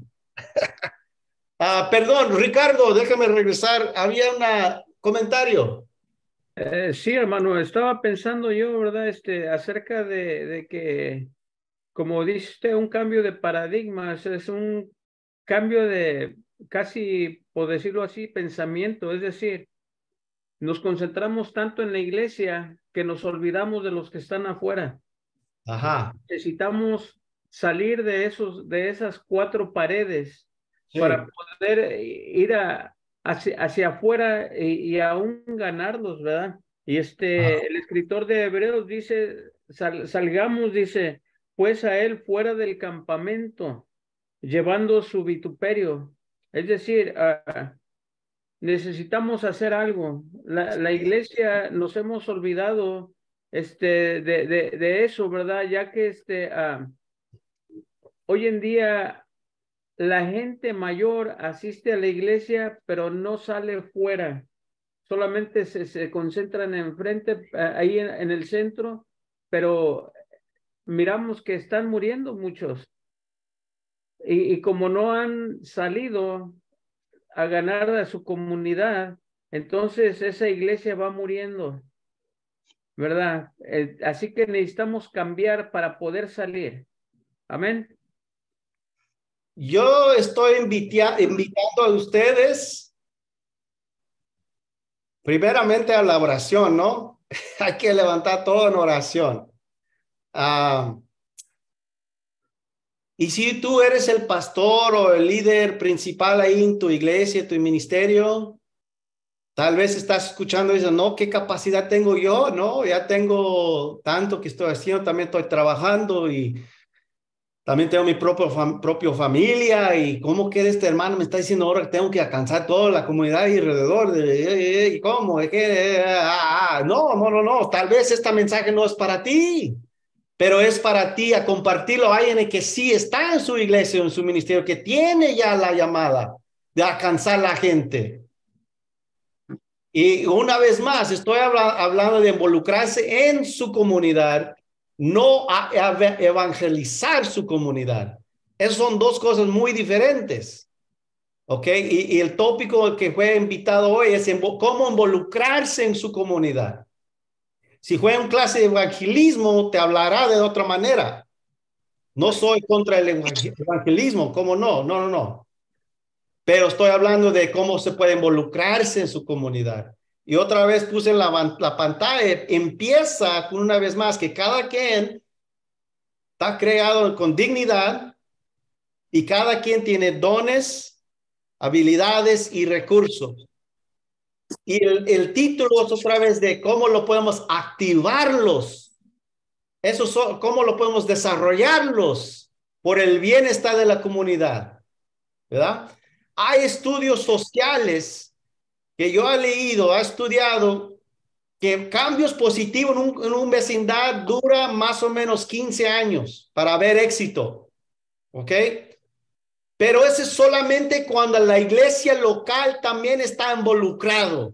Ah, perdón, Ricardo, déjame regresar. Había un comentario. Eh, sí, hermano, estaba pensando yo, ¿verdad? Este, acerca de, de que, como dice, un cambio de paradigmas, es un cambio de casi, por decirlo así, pensamiento. Es decir, nos concentramos tanto en la iglesia que nos olvidamos de los que están afuera. Ajá. Necesitamos salir de esos, de esas cuatro paredes, sí, para poder ir a, hacia, hacia afuera y, y aún ganarlos, ¿verdad? Y este, ah. el escritor de Hebreos dice, sal, salgamos, dice, pues a él fuera del campamento, llevando su vituperio. Es decir, uh, necesitamos hacer algo. La, la iglesia nos hemos olvidado este, de, de, de eso, ¿verdad? Ya que este, uh, hoy en día la gente mayor asiste a la iglesia, pero no sale fuera. Solamente se, se concentran enfrente, ahí en, en el centro, pero miramos que están muriendo muchos. Y, y como no han salido a ganar a su comunidad, entonces esa iglesia va muriendo, ¿verdad? Eh, así que necesitamos cambiar para poder salir. Amén. Yo estoy invita invitando a ustedes primeramente a la oración, ¿no? Hay que levantar todo en oración. Uh, y si tú eres el pastor o el líder principal ahí en tu iglesia, tu ministerio, tal vez estás escuchando y dices, no, ¿qué capacidad tengo yo? No, ya tengo tanto que estoy haciendo, también estoy trabajando y también tengo mi propio, fam propio familia, y cómo que este hermano me está diciendo ahora que tengo que alcanzar toda la comunidad alrededor de, ¿y cómo? ¿Es que, ah, ah, no, no, no, no, tal vez este mensaje no es para ti, pero es para ti a compartirlo a alguien que sí está en su iglesia, en su ministerio, que tiene ya la llamada de alcanzar a la gente. Y una vez más, estoy habla hablando de involucrarse en su comunidad, no a, a evangelizar su comunidad. Esas son dos cosas muy diferentes. ¿Ok? Y, y el tópico que fue invitado hoy es cómo involucrarse en su comunidad. Si fue un clase de evangelismo, te hablará de otra manera. No soy contra el evangelismo, ¿cómo no? No, no, no. Pero estoy hablando de cómo se puede involucrarse en su comunidad. Y otra vez puse en la, la pantalla, empieza con una vez más que cada quien está creado con dignidad y cada quien tiene dones, habilidades y recursos. Y el, el título es otra vez de cómo lo podemos activarlos. Eso son, cómo lo podemos desarrollarlos por el bienestar de la comunidad, ¿verdad? Hay estudios sociales que yo he leído, he estudiado, que cambios positivos en un, en un vecindad dura más o menos quince años para ver éxito. ¿Ok? Pero eso es solamente cuando la iglesia local también está involucrado.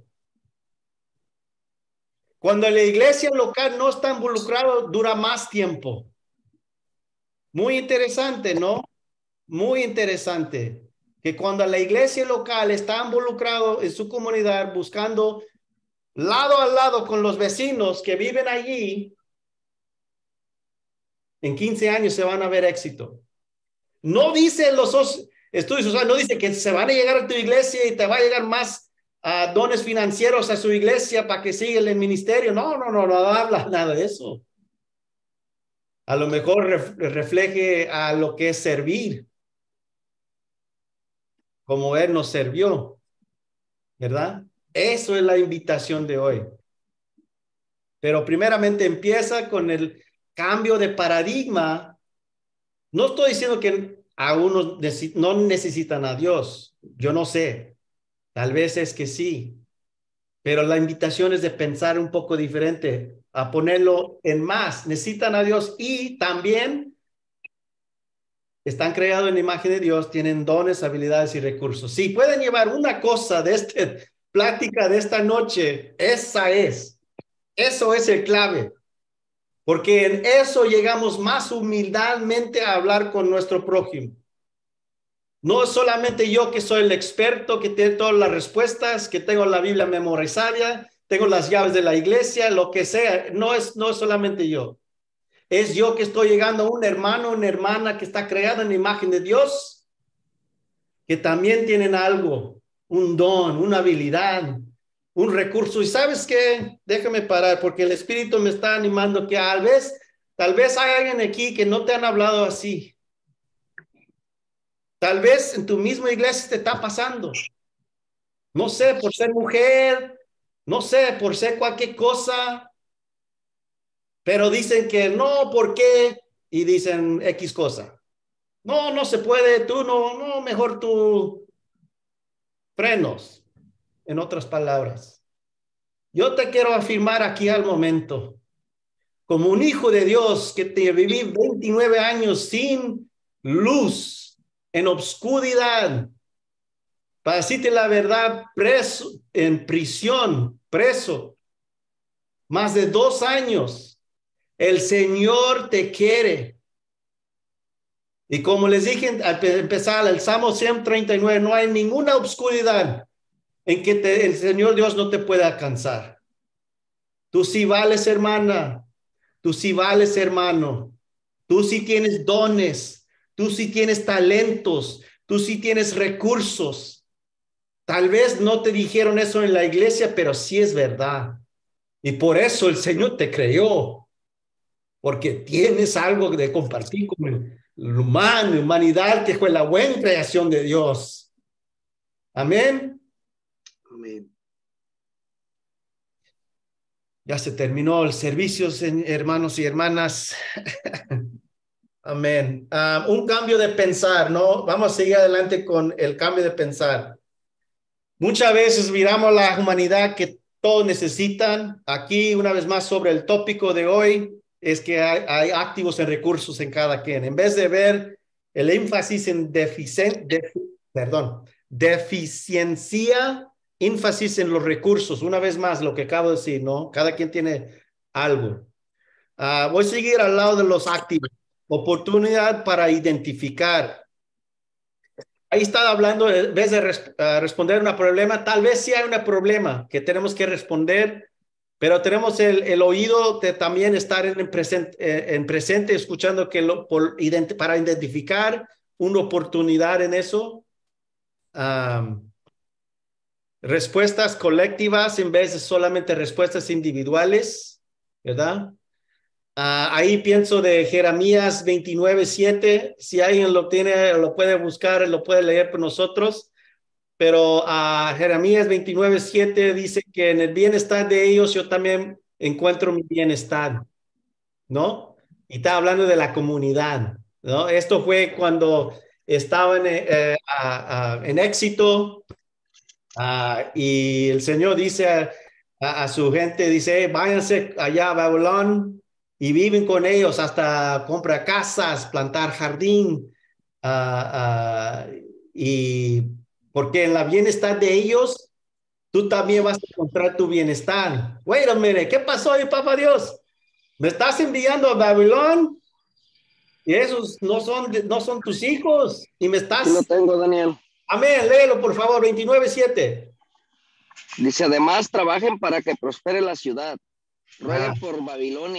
Cuando la iglesia local no está involucrado, dura más tiempo. Muy interesante, ¿no? Muy interesante. Que cuando la iglesia local está involucrado en su comunidad, buscando lado a lado con los vecinos que viven allí, En quince años se van a ver éxito. No dicen los estudios sociales, no dice que se van a llegar a tu iglesia y te va a llegar más uh, dones financieros a su iglesia para que siga el ministerio. No, no, no, no habla nada de eso. A lo mejor ref, refleje a lo que es servir, como Él nos sirvió, ¿verdad? Eso es la invitación de hoy. Pero primeramente empieza con el cambio de paradigma. No estoy diciendo que a unos no necesitan a Dios. Yo no sé. Tal vez es que sí. Pero la invitación es de pensar un poco diferente, a ponerlo en más. Necesitan a Dios y también están creados en la imagen de Dios, tienen dones, habilidades y recursos. Si pueden llevar una cosa de esta plática de esta noche, esa es. Eso es el clave. Porque en eso llegamos más humildemente a hablar con nuestro prójimo. No es solamente yo que soy el experto, que tiene todas las respuestas, que tengo la Biblia memorizada, tengo las llaves de la iglesia, lo que sea. No es, no es solamente yo. Es yo que estoy llegando a un hermano, una hermana que está creada en la imagen de Dios, que también tienen algo, un don, una habilidad, un recurso. Y ¿sabes qué? Déjame parar, porque el Espíritu me está animando que tal vez, tal vez hay alguien aquí que no te han hablado así. Tal vez en tu misma iglesia te está pasando. No sé, por ser mujer, no sé, por ser cualquier cosa. Pero dicen que no, ¿por qué? Y dicen X cosa. No, no se puede, tú no, no, mejor tú frenos. En otras palabras. Yo te quiero afirmar aquí al momento, como un hijo de Dios que te viví veintinueve años sin luz, en obscuridad, para decirte la verdad, preso, en prisión, preso, más de dos años. El Señor te quiere. Y como les dije al empezar el Salmo ciento treinta y nueve, no hay ninguna obscuridad en que te, el Señor Dios no te pueda alcanzar. Tú sí vales, hermana. Tú sí vales, hermano. Tú sí tienes dones. Tú sí tienes talentos. Tú sí tienes recursos. Tal vez no te dijeron eso en la iglesia, pero sí es verdad. Y por eso el Señor te creó. Porque tienes algo de compartir con el humano, humanidad, que fue la buena creación de Dios. Amén. Amén. Ya se terminó el servicio, hermanos y hermanas. Amén. Uh, un cambio de pensar, ¿no? Vamos a seguir adelante con el cambio de pensar. Muchas veces miramos la humanidad que todos necesitan. Aquí, una vez más, sobre el tópico de hoy, es que hay, hay activos en recursos en cada quien. En vez de ver el énfasis en deficien, de, perdón, deficiencia, énfasis en los recursos. Una vez más, lo que acabo de decir, ¿no? Cada quien tiene algo. Uh, voy a seguir al lado de los activos. Oportunidad para identificar. Ahí estaba hablando, en vez de res, uh, responder un problema, tal vez sí hay un problema que tenemos que responder, pero tenemos el, el oído de también estar en presente, en presente escuchando que lo, por, ident, para identificar una oportunidad en eso. Um, respuestas colectivas en vez de solamente respuestas individuales, ¿verdad? Uh, ahí pienso de Jeremías veintinueve, siete. Si alguien lo tiene, lo puede buscar, lo puede leer por nosotros. Pero uh, Jeremías veintinueve, siete dice que en el bienestar de ellos yo también encuentro mi bienestar, ¿no? Y está hablando de la comunidad, ¿no? Esto fue cuando estaban eh, uh, uh, en éxito uh, y el Señor dice a, a, a su gente, dice, hey, váyanse allá a Babylon y viven con ellos hasta comprar casas, plantar jardín uh, uh, y... Porque en la bienestar de ellos, tú también vas a encontrar tu bienestar. Wait a minute, ¿qué pasó ahí, papá Dios? ¿Me estás enviando a Babilón? Y esos no son, no son tus hijos. Y me estás... Sí lo tengo, Daniel. Amén, léelo, por favor, veintinueve, siete. Dice, además, trabajen para que prospere la ciudad. Rueguen Ah. por Babilonia,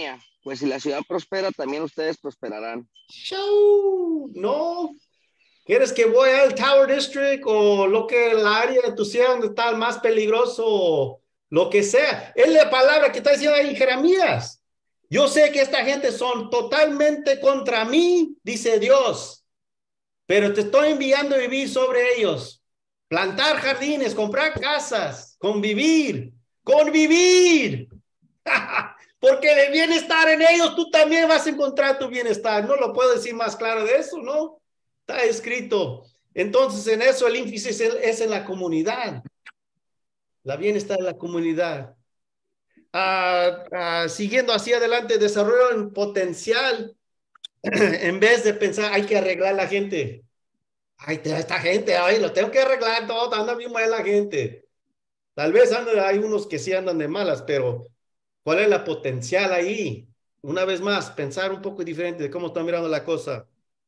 pues si la ciudad prospera, también ustedes prosperarán. Show, no. ¿Quieres que voy al Tower District o lo que el área de tu ciudad donde está el más peligroso, lo que sea? Es la palabra que está diciendo ahí Jeremías. Yo sé que esta gente son totalmente contra mí, dice Dios, pero te estoy enviando a vivir sobre ellos. Plantar jardines, comprar casas, convivir, convivir. Porque de bienestar en ellos tú también vas a encontrar tu bienestar. No lo puedo decir más claro de eso, ¿no? Está escrito. Entonces en eso el énfasis es en la comunidad. La bienestar de la comunidad. Uh, uh, siguiendo hacia adelante, desarrollo en potencial. En vez de pensar, hay que arreglar la gente. Ay, esta gente, ay, lo tengo que arreglar todo, anda bien mal la gente. Tal vez anda, hay unos que sí andan de malas, pero ¿cuál es la potencial ahí? Una vez más, pensar un poco diferente de cómo está mirando la cosa.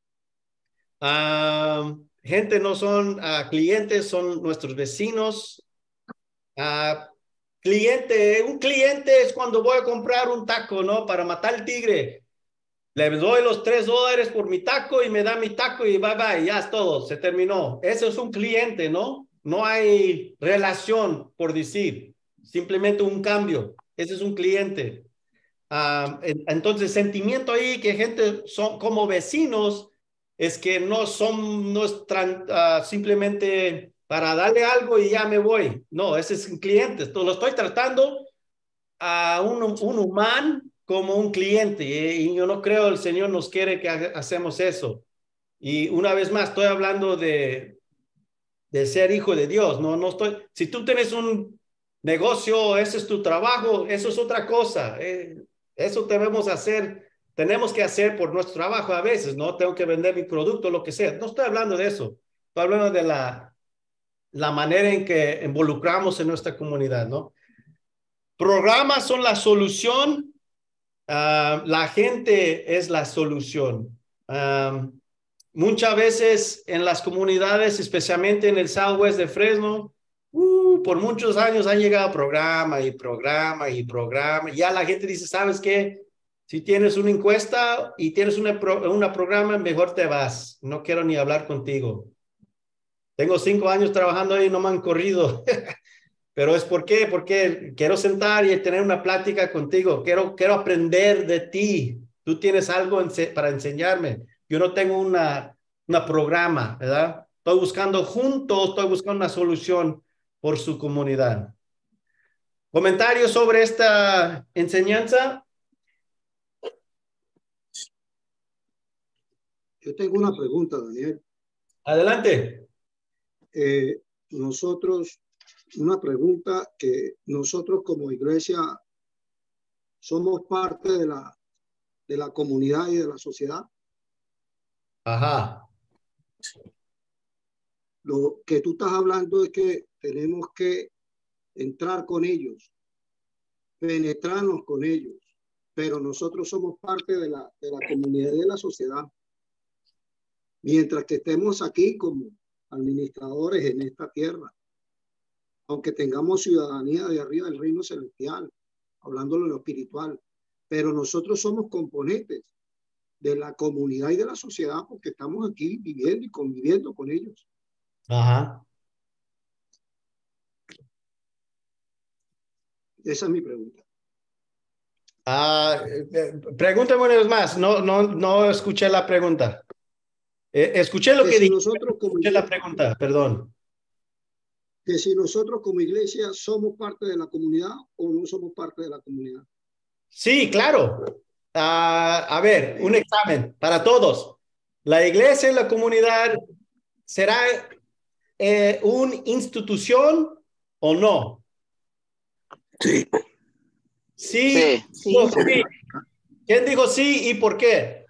Uh, gente no son uh, clientes, son nuestros vecinos. Uh, cliente, un cliente es cuando voy a comprar un taco, ¿no? Para matar al tigre. Le doy los tres dólares por mi taco y me da mi taco y bye bye, ya es todo, se terminó. Eso es un cliente, ¿no? No hay relación, por decir. Simplemente un cambio. Ese es un cliente. Uh, entonces, sentimiento ahí que gente son como vecinos es que no son, no es uh, simplemente para darle algo y ya me voy. No, ese es un cliente. Esto lo estoy tratando a un, un humano como un cliente, y yo no creo el Señor nos quiere que hacemos eso. Y una vez más, estoy hablando de, de ser hijo de Dios, no, no estoy, si tú tienes un negocio, ese es tu trabajo, eso es otra cosa, eh, eso debemos hacer, tenemos que hacer por nuestro trabajo a veces, ¿no? Tengo que vender mi producto, lo que sea, no estoy hablando de eso, estoy hablando de la, la manera en que involucramos en nuestra comunidad, ¿no? Programas son la solución. Uh, la gente es la solución. Um, muchas veces en las comunidades, especialmente en el Southwest de Fresno, uh, por muchos años han llegado programa y programa y programa. Ya la gente dice, ¿sabes qué? Si tienes una encuesta y tienes una, pro, una programa, mejor te vas. No quiero ni hablar contigo. Tengo cinco años trabajando ahí y no me han corrido. Pero es por qué, porque quiero sentar y tener una plática contigo. Quiero, quiero aprender de ti. Tú tienes algo ense para enseñarme. Yo no tengo una, una programa, ¿verdad? Estoy buscando juntos, estoy buscando una solución por su comunidad. ¿Comentarios sobre esta enseñanza? Yo tengo una pregunta, Daniel. Adelante. Eh, nosotros... Una pregunta que nosotros como iglesia somos parte de la, de la comunidad y de la sociedad. Ajá. Lo que tú estás hablando es que tenemos que entrar con ellos, penetrarnos con ellos, pero nosotros somos parte de la, de la comunidad y de la sociedad. Mientras que estemos aquí como administradores en esta tierra, aunque tengamos ciudadanía de arriba del reino celestial, hablándolo en lo espiritual, pero nosotros somos componentes de la comunidad y de la sociedad porque estamos aquí viviendo y conviviendo con ellos. Ajá. Esa es mi pregunta. Uh, eh, pregúntame una vez más, no, no, no escuché la pregunta. Eh, escuché lo que, que si dije, nosotros como escuché iglesia, la pregunta, perdón. Que si nosotros como iglesia somos parte de la comunidad o no somos parte de la comunidad. Sí, claro. Uh, a ver, un examen para todos. ¿La iglesia y la comunidad será eh, una institución o no? Sí. Sí. Sí. Sí. Sí. ¿Quién dijo sí y por qué?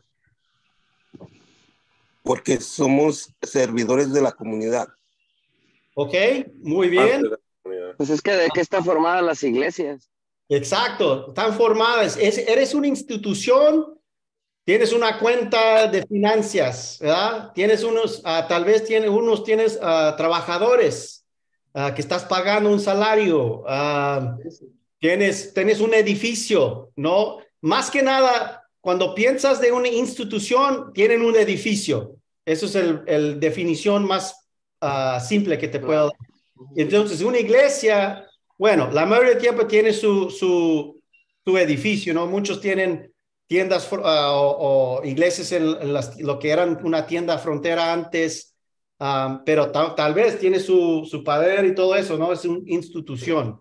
Porque somos servidores de la comunidad. Ok, muy bien. Pues es que de qué están formadas las iglesias. Exacto, están formadas. Es, eres una institución, tienes una cuenta de finanzas, ¿verdad? Tienes unos, uh, tal vez tienes unos, tienes uh, trabajadores uh, que estás pagando un salario. Uh, tienes, tienes un edificio, ¿no? más que nada, cuando piensas de una institución, tienen un edificio. Eso es el, el definición más uh, simple que te puedo dar. Entonces, una iglesia, bueno, la mayoría del tiempo tiene su, su, su edificio, ¿no? Muchos tienen tiendas uh, o, o iglesias en, en las, lo que eran una tienda frontera antes, um, pero tal, tal vez tiene su, su poder y todo eso, ¿no? Es una institución.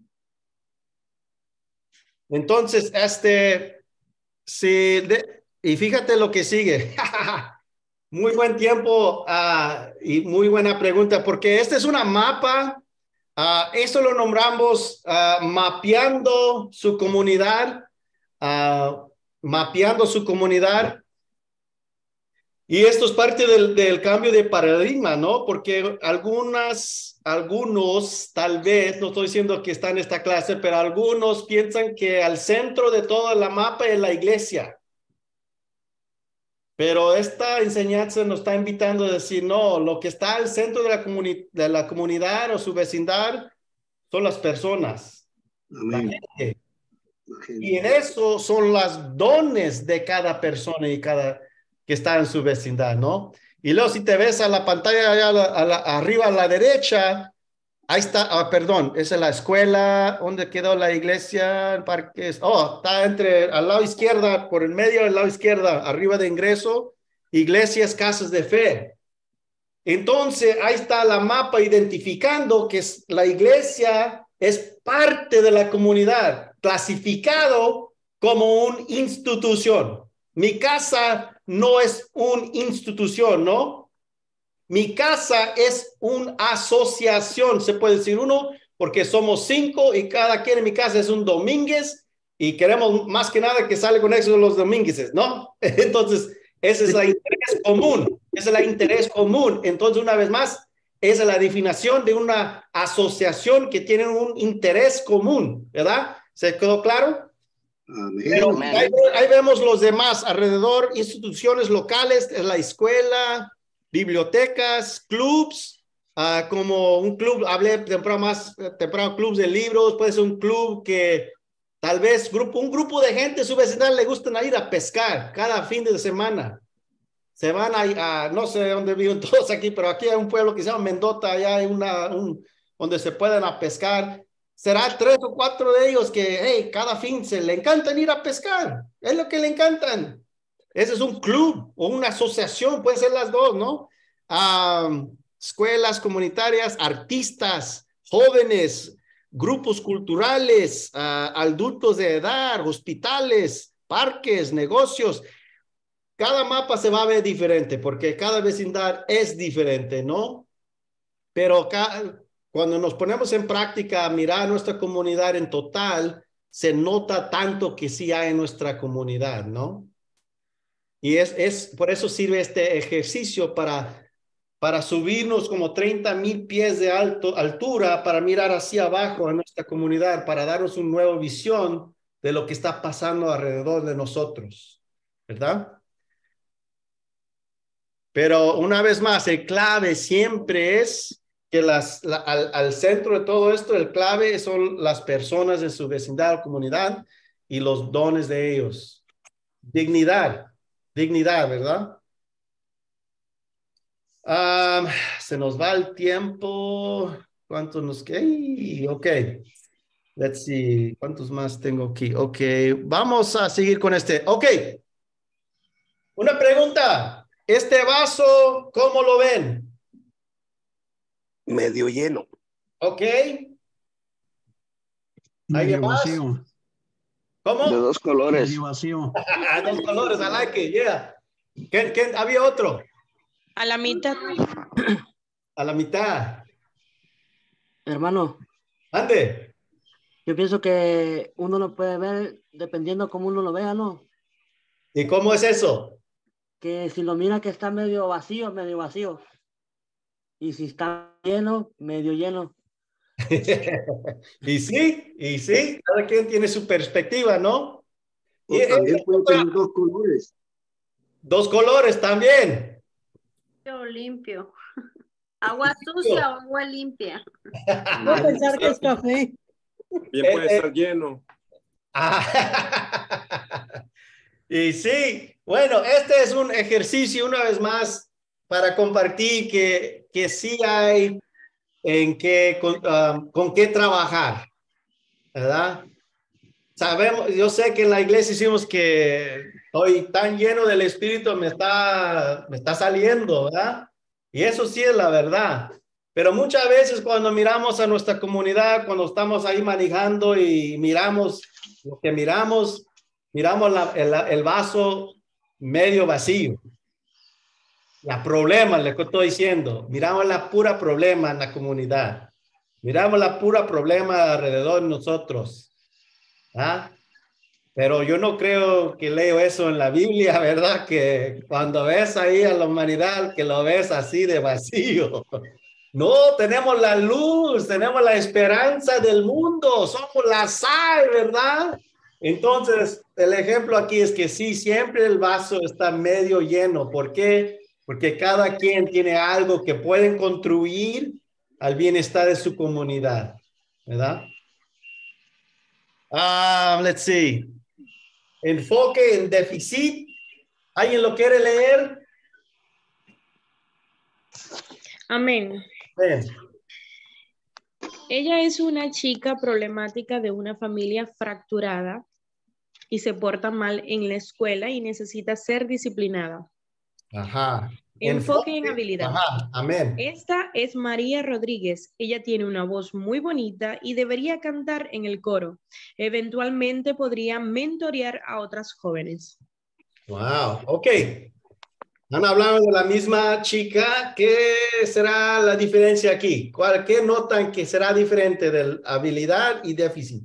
Entonces, este, sí, de, y fíjate lo que sigue. Muy buen tiempo uh, y muy buena pregunta, porque esta es una mapa. Uh, esto lo nombramos uh, mapeando su comunidad, uh, mapeando su comunidad. Y esto es parte del, del cambio de paradigma, ¿no? Porque algunas, algunos, tal vez, no estoy diciendo que está en esta clase, pero algunos piensan que al centro de toda la mapa es la iglesia. Pero esta enseñanza nos está invitando a decir, no, lo que está al centro de la, comuni de la comunidad o su vecindad son las personas. Amén. La gente. La gente. Y en eso son los dones de cada persona y cada que está en su vecindad, ¿no? Y luego si te ves a la pantalla allá a la, a la, arriba a la derecha, ahí está, ah, perdón, esa es la escuela, ¿dónde quedó la iglesia? Parques, oh, está entre, al lado izquierda, por el medio del lado izquierda, arriba de ingreso, iglesias, casas de fe. Entonces, ahí está la mapa identificando que es, la iglesia es parte de la comunidad, clasificado como una institución. Mi casa no es una institución, ¿no? Mi casa es una asociación, se puede decir uno, porque somos cinco y cada quien en mi casa es un domínguez y queremos más que nada que salga con éxito los domínguezes, ¿no? Entonces, ese es el interés común, ese es el interés común. Entonces, una vez más, esa es la definición de una asociación que tiene un interés común, ¿verdad? ¿Se quedó claro? Amén. Pero ahí, ahí vemos los demás alrededor, instituciones locales, la escuela, bibliotecas, clubs, uh, como un club, hablé temprano más temprano, clubs de libros, puede ser un club que tal vez grupo, un grupo de gente, su vecindad le gustan ir a pescar cada fin de semana. Se van a, a no sé dónde viven todos aquí, pero aquí hay un pueblo que se llama Mendota, allá hay una, un, donde se pueden a pescar. Será tres o cuatro de ellos que, hey, cada fin se le encantan ir a pescar. Es lo que le encantan. Ese es un club o una asociación, pueden ser las dos, ¿no? Um, escuelas comunitarias, artistas, jóvenes, grupos culturales, uh, adultos de edad, hospitales, parques, negocios. Cada mapa se va a ver diferente porque cada vecindad es diferente, ¿no? Pero cada... Cuando nos ponemos en práctica a mirar nuestra comunidad en total, se nota tanto que sí hay en nuestra comunidad, ¿no? Y es, es por eso sirve este ejercicio para, para subirnos como treinta mil pies de alto, altura para mirar hacia abajo a nuestra comunidad, para darnos una nueva visión de lo que está pasando alrededor de nosotros, ¿verdad? Pero una vez más, el clave siempre es que las, la, al, al centro de todo esto, el clave son las personas de su vecindad o comunidad y los dones de ellos. Dignidad, dignidad, ¿verdad? Um, se nos va el tiempo. ¿Cuántos nos queda? Ok. Let's see. ¿Cuántos más tengo aquí? Ok. Vamos a seguir con este. Ok. Una pregunta. Este vaso, ¿cómo lo ven? Medio lleno. Ok. Medio vacío. ¿Cómo? De dos colores. Medio vacío. Dos colores, I like it, yeah. ¿Quién, quién? ¿Había otro? A la mitad. A la mitad. Hermano. Ande. Yo pienso que uno lo puede ver dependiendo cómo uno lo vea, ¿no? ¿Y cómo es eso? Que si lo mira que está medio vacío, medio vacío. Y si está lleno, medio lleno. y sí, y sí, cada quien tiene su perspectiva, ¿no? O y también puede tener dos colores. Dos colores también. Limpio, limpio. Agua sucia o agua limpia. Voy a pensar que es café. Bien puede estar lleno. Ah, y sí, bueno, este es un ejercicio una vez más para compartir que, que sí hay en qué, con, um, con qué trabajar, ¿verdad? Sabemos, yo sé que en la iglesia hicimos que estoy tan lleno del Espíritu, me está, me está saliendo, ¿verdad? Y eso sí es la verdad. Pero muchas veces cuando miramos a nuestra comunidad, cuando estamos ahí manejando y miramos lo que miramos, miramos la, el, el vaso medio vacío. La problema, le estoy diciendo, miramos la pura problema en la comunidad. Miramos la pura problema alrededor de nosotros. ¿Ah? Pero yo no creo que leo eso en la Biblia, ¿verdad? Que cuando ves ahí a la humanidad, que lo ves así de vacío. No, tenemos la luz, tenemos la esperanza del mundo, somos la sal, ¿verdad? Entonces, el ejemplo aquí es que sí, siempre el vaso está medio lleno. ¿Por qué? Porque cada quien tiene algo que pueden contribuir al bienestar de su comunidad, ¿verdad? Um, let's see. Enfoque en déficit. ¿Alguien lo quiere leer? Amén. Bien. Ella es una chica problemática de una familia fracturada y se porta mal en la escuela y necesita ser disciplinada. Ajá. Enfoque, Enfoque en habilidad. Ajá. Amén. Esta es María Rodríguez. Ella tiene una voz muy bonita y debería cantar en el coro. Eventualmente podría mentorear a otras jóvenes. Wow. Ok. Han hablado de la misma chica. ¿Qué será la diferencia aquí? ¿Cuál, qué notan que será diferente de habilidad y déficit?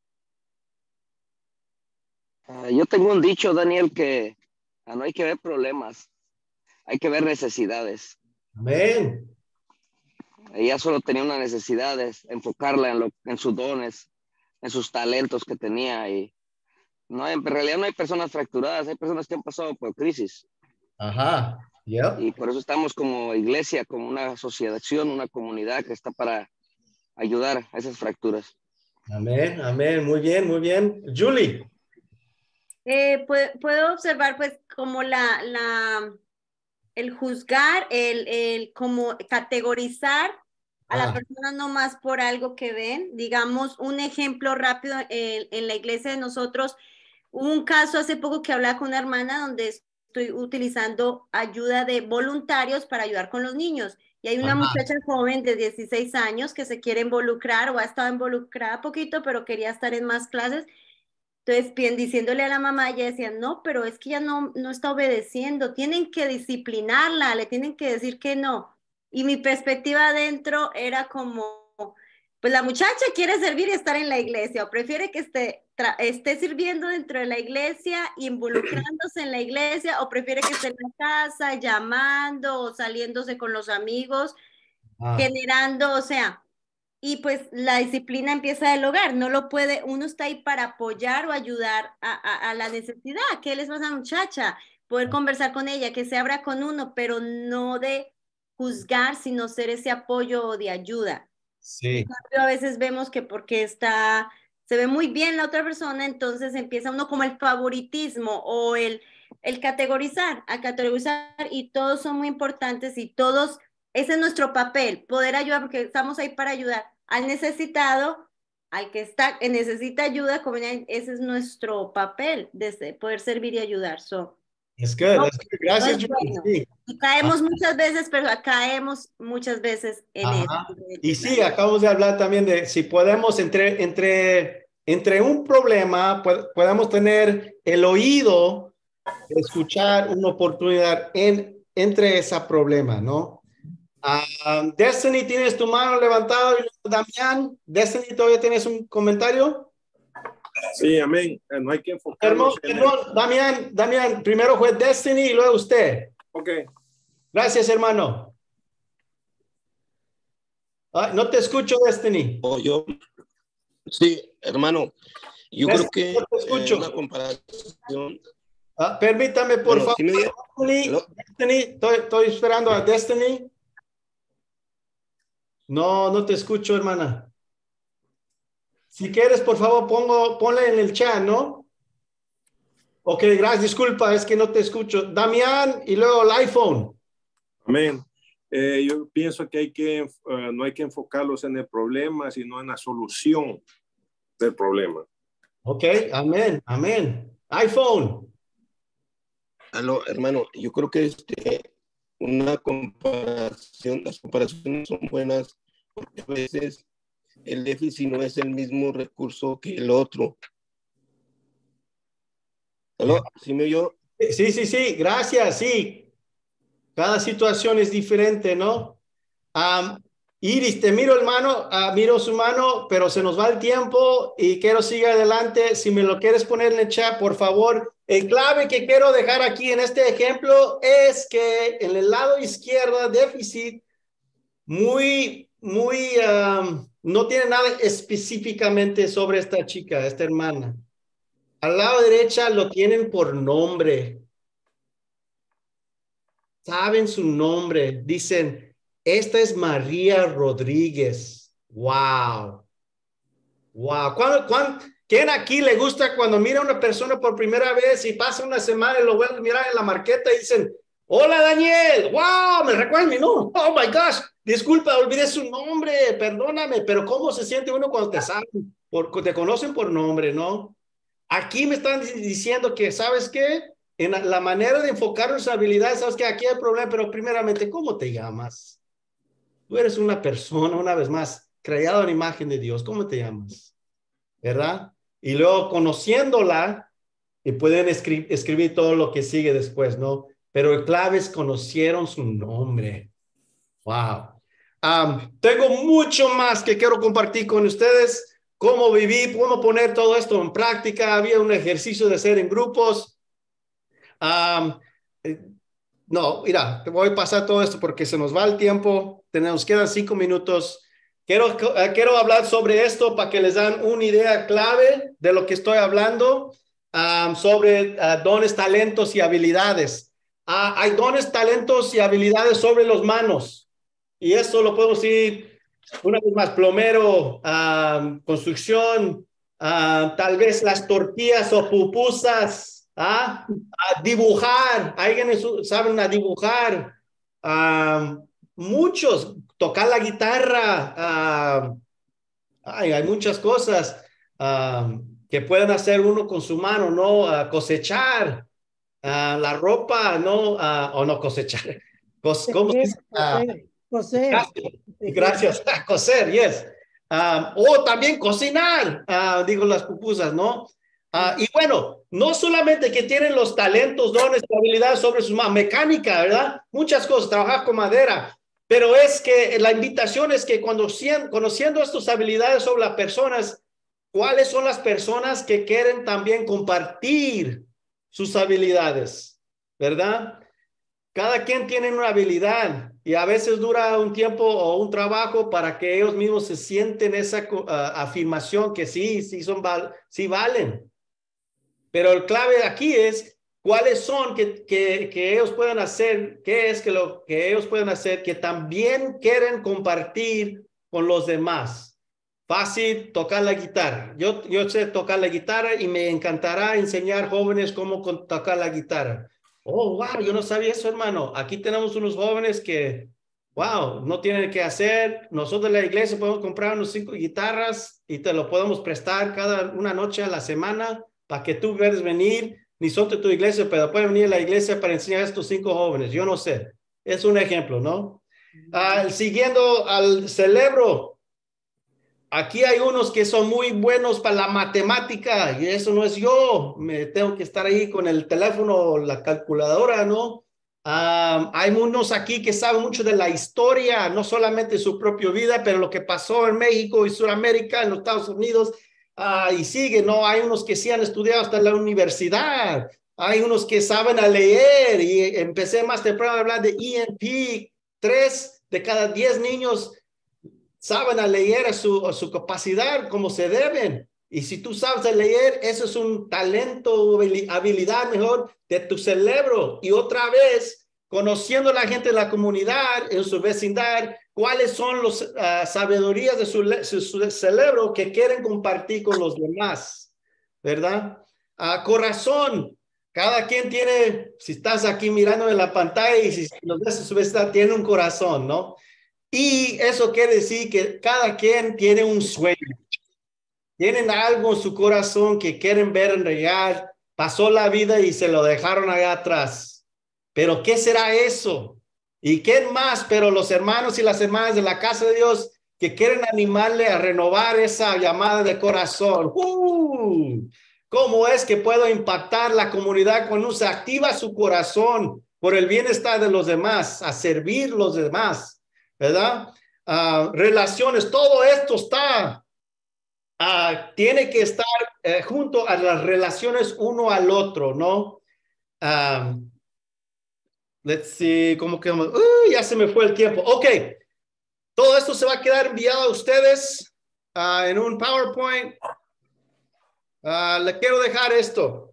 Uh, yo tengo un dicho, Daniel, que uh, no hay que ver problemas, hay que ver necesidades. Amén. Ella solo tenía una necesidad de enfocarla en, lo, en sus dones, en sus talentos que tenía. Y no, en realidad no hay personas fracturadas, hay personas que han pasado por crisis. Ajá. Yep. Y por eso estamos como iglesia, como una asociación, una comunidad que está para ayudar a esas fracturas. Amén, amén. Muy bien, muy bien. Julie. Eh, puedo, puedo observar pues como la, la, el juzgar, el, el como categorizar a la Ah. persona no más por algo que ven. Digamos, un ejemplo rápido en, en la iglesia de nosotros, hubo un caso hace poco que hablaba con una hermana donde estoy utilizando ayuda de voluntarios para ayudar con los niños. Y hay una Ajá. muchacha joven de dieciséis años que se quiere involucrar o ha estado involucrada poquito, pero quería estar en más clases. Entonces, bien, diciéndole a la mamá, ella decía, no, pero es que ella no, no está obedeciendo, tienen que disciplinarla, le tienen que decir que no. Y mi perspectiva adentro era como, pues la muchacha quiere servir y estar en la iglesia, o prefiere que esté, esté sirviendo dentro de la iglesia, involucrándose en la iglesia, o prefiere que esté en la casa, llamando, o saliéndose con los amigos, Ah. generando, o sea, y pues la disciplina empieza del hogar, no lo puede, uno está ahí para apoyar o ayudar a, a, a la necesidad, ¿qué les pasa a la muchacha? Poder conversar con ella, que se abra con uno, pero no de juzgar, sino ser ese apoyo de ayuda. Sí. A veces vemos que porque está, se ve muy bien la otra persona, entonces empieza uno como el favoritismo o el, el categorizar, a categorizar, y todos son muy importantes y todos, ese es nuestro papel, poder ayudar, porque estamos ahí para ayudar al necesitado, al que está, que necesita ayuda, como ese es nuestro papel, de poder servir y ayudar. So, Es good, no, that's good. Gracias, no Julie. bueno. Sí. Y caemos Ajá. muchas veces, pero caemos muchas veces en Ajá. eso. Y sí, acabamos de hablar también de si podemos entre, entre, entre un problema, podemos tener el oído de escuchar una oportunidad en, entre ese problema, ¿no? Uh, Destiny, ¿tienes tu mano levantada? Damián, Destiny, ¿todavía tienes un comentario? Sí, amén. No hay que Hermano, enfocarnos en perdón, Damián, Damián, primero fue Destiny y luego usted. Ok. Gracias, hermano. Ah, no te escucho, Destiny. Oh, yo, sí, hermano, yo Destiny, creo que no te escucho. eh, una comparación. Ah, permítame, por Bueno, favor. ¿sí me dice? Destiny, Destiny, estoy, estoy esperando a Destiny. No, no te escucho, hermana. Si quieres, por favor, pongo, ponle en el chat, ¿no? Ok, gracias, disculpa, es que no te escucho. Damián y luego el iPhone. Amén. Eh, yo pienso que hay que, uh, no hay que enfocarlos en el problema, sino en la solución del problema. Ok, amén, amén. iPhone. Aló, hermano, yo creo que este, una comparación, las comparaciones son buenas porque a veces el déficit no es el mismo recurso que el otro. ¿Aló? ¿Sí me oyó? Sí, sí, sí, gracias, sí. Cada situación es diferente, ¿no? Um, Iris, te miro, hermano, uh, miro su mano, pero se nos va el tiempo y quiero seguir adelante. Si me lo quieres poner en el chat, por favor. El clave que quiero dejar aquí en este ejemplo es que en el lado izquierdo, déficit, muy, muy, um, no tiene nada específicamente sobre esta chica, esta hermana. Al lado derecha lo tienen por nombre. Saben su nombre. Dicen, esta es María Rodríguez. Wow. Wow. ¿Cuándo, cuándo, ¿Quién aquí le gusta cuando mira a una persona por primera vez y pasa una semana y lo vuelve a mirar en la marqueta y dicen, hola Daniel, wow, me recuerda mi nombre, oh my gosh, disculpa, olvidé su nombre, perdóname, pero ¿cómo se siente uno cuando te saben, por, te conocen por nombre, no? Aquí me están diciendo que, ¿sabes qué? En la manera de enfocar nuestras habilidades, sabes que aquí hay problema, pero primeramente, ¿cómo te llamas? Tú eres una persona, una vez más, creada en imagen de Dios, ¿cómo te llamas? ¿Verdad? Y luego conociéndola, y pueden escri escribir todo lo que sigue después, ¿no? Pero el clave es conocieron su nombre. Wow. Um, tengo mucho más que quiero compartir con ustedes. Cómo viví, cómo poner todo esto en práctica. Había un ejercicio de hacer en grupos. Um, eh, no, mira, te voy a pasar todo esto porque se nos va el tiempo. Tenemos, quedan cinco minutos. Quiero, uh, quiero hablar sobre esto para que les dan una idea clave de lo que estoy hablando, um, sobre uh, dones, talentos y habilidades. Uh, hay dones, talentos y habilidades sobre los manos. Y esto lo podemos decir una vez más, plomero, uh, construcción, uh, tal vez las tortillas o pupusas, ¿ah? uh, dibujar, alguien saben a dibujar, uh, muchos, tocar la guitarra, uh, ay, hay muchas cosas uh, que pueden hacer uno con su mano, ¿no? Uh, cosechar uh, la ropa, ¿no? Uh, o no cosechar, Cos ¿cómo se dice? Uh, coser. Gracias, gracias. Coser, yes. Um, o también cocinar, uh, digo las pupusas, ¿no? Uh, y bueno, no solamente que tienen los talentos, dones, habilidades sobre sus manos, mecánica, ¿verdad? Muchas cosas, trabajar con madera, pero es que la invitación es que cuando conociendo estas habilidades sobre las personas, ¿cuáles son las personas que quieren también compartir sus habilidades? ¿Verdad? Cada quien tiene una habilidad y a veces dura un tiempo o un trabajo para que ellos mismos se sienten esa uh, afirmación que sí, sí, son val sí valen. Pero el clave aquí es cuáles son que, que, que ellos pueden hacer, qué es que lo que ellos pueden hacer que también quieren compartir con los demás. Fácil, tocar la guitarra. Yo, yo sé tocar la guitarra y me encantará enseñar jóvenes cómo tocar la guitarra. Oh, wow, yo no sabía eso, hermano. Aquí tenemos unos jóvenes que, wow, no tienen que hacer. Nosotros en la iglesia podemos comprar unos cinco guitarras y te lo podemos prestar cada una noche a la semana para que tú puedas venir. Ni son de tu iglesia, pero pueden venir a la iglesia para enseñar a estos cinco jóvenes. Yo no sé. Es un ejemplo, ¿no? Uh, siguiendo al cerebro. Aquí hay unos que son muy buenos para la matemática y eso no es yo. Me tengo que estar ahí con el teléfono, la calculadora, ¿no? Um, hay unos aquí que saben mucho de la historia, no solamente su propia vida, pero lo que pasó en México y Sudamérica, en los Estados Unidos, uh, y sigue, ¿no? Hay unos que sí han estudiado hasta la universidad. Hay unos que saben a leer y empecé más temprano a hablar de E N P. Tres de cada diez niños saben a leer a su, a su capacidad como se deben. Y si tú sabes a leer, eso es un talento o habilidad mejor de tu cerebro. Y otra vez, conociendo a la gente de la comunidad, en su vecindad, cuáles son las uh, sabidurías de su, su, su cerebro que quieren compartir con los demás, ¿verdad? Uh, corazón, cada quien tiene, si estás aquí mirando en la pantalla y si los ves en su vecindad, tiene un corazón, ¿no? Y eso quiere decir que cada quien tiene un sueño. Tienen algo en su corazón que quieren ver en realidad. Pasó la vida y se lo dejaron allá atrás. Pero ¿qué será eso? ¿Y qué más? Pero los hermanos y las hermanas de la casa de Dios que quieren animarle a renovar esa llamada de corazón. ¡Uh! ¿Cómo es que puedo impactar la comunidad cuando se activa su corazón por el bienestar de los demás, a servir a los demás? ¿Verdad? Uh, relaciones, todo esto está... Uh, tiene que estar uh, junto a las relaciones uno al otro, ¿no? Um, let's see, ¿cómo que? Uh, ya se me fue el tiempo. Ok, todo esto se va a quedar enviado a ustedes uh, en un PowerPoint. Uh, le quiero dejar esto.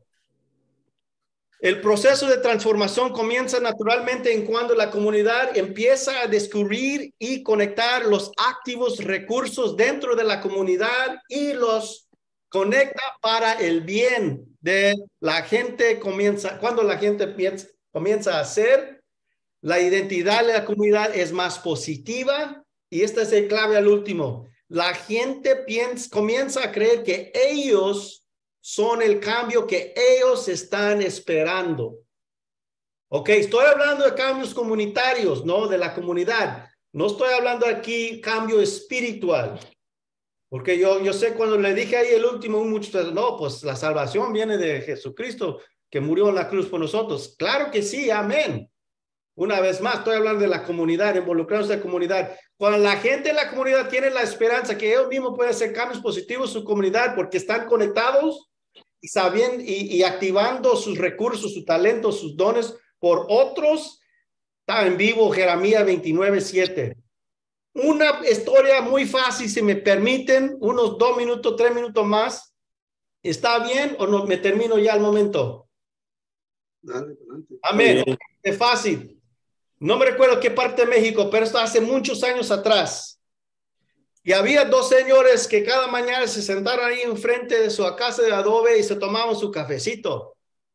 El proceso de transformación comienza naturalmente en cuando la comunidad empieza a descubrir y conectar los activos recursos dentro de la comunidad y los conecta para el bien de la gente. Comienza, cuando la gente piensa, comienza a hacer, la identidad de la comunidad es más positiva y esta es el clave al último. La gente piensa, comienza a creer que ellos son el cambio que ellos están esperando. Ok, estoy hablando de cambios comunitarios, ¿no? De la comunidad. No estoy hablando aquí cambio espiritual. Porque yo, yo sé cuando le dije ahí el último, muchos, no, pues la salvación viene de Jesucristo, que murió en la cruz por nosotros. Claro que sí, amén. Una vez más, estoy hablando de la comunidad, involucrándose en la comunidad. Cuando la gente en la comunidad tiene la esperanza que ellos mismos pueden hacer cambios positivos en su comunidad porque están conectados y sabiendo y, y activando sus recursos, sus talentos, sus dones por otros, está en vivo Jeremías veintinueve, siete. Una historia muy fácil, si me permiten, unos dos minutos, tres minutos más. ¿Está bien o no? Me termino ya al momento. Dale, adelante. Amén. Es fácil. No me recuerdo qué parte de México, pero esto hace muchos años atrás. Y había dos señores que cada mañana se sentaron ahí enfrente de su casa de adobe y se tomaban su cafecito.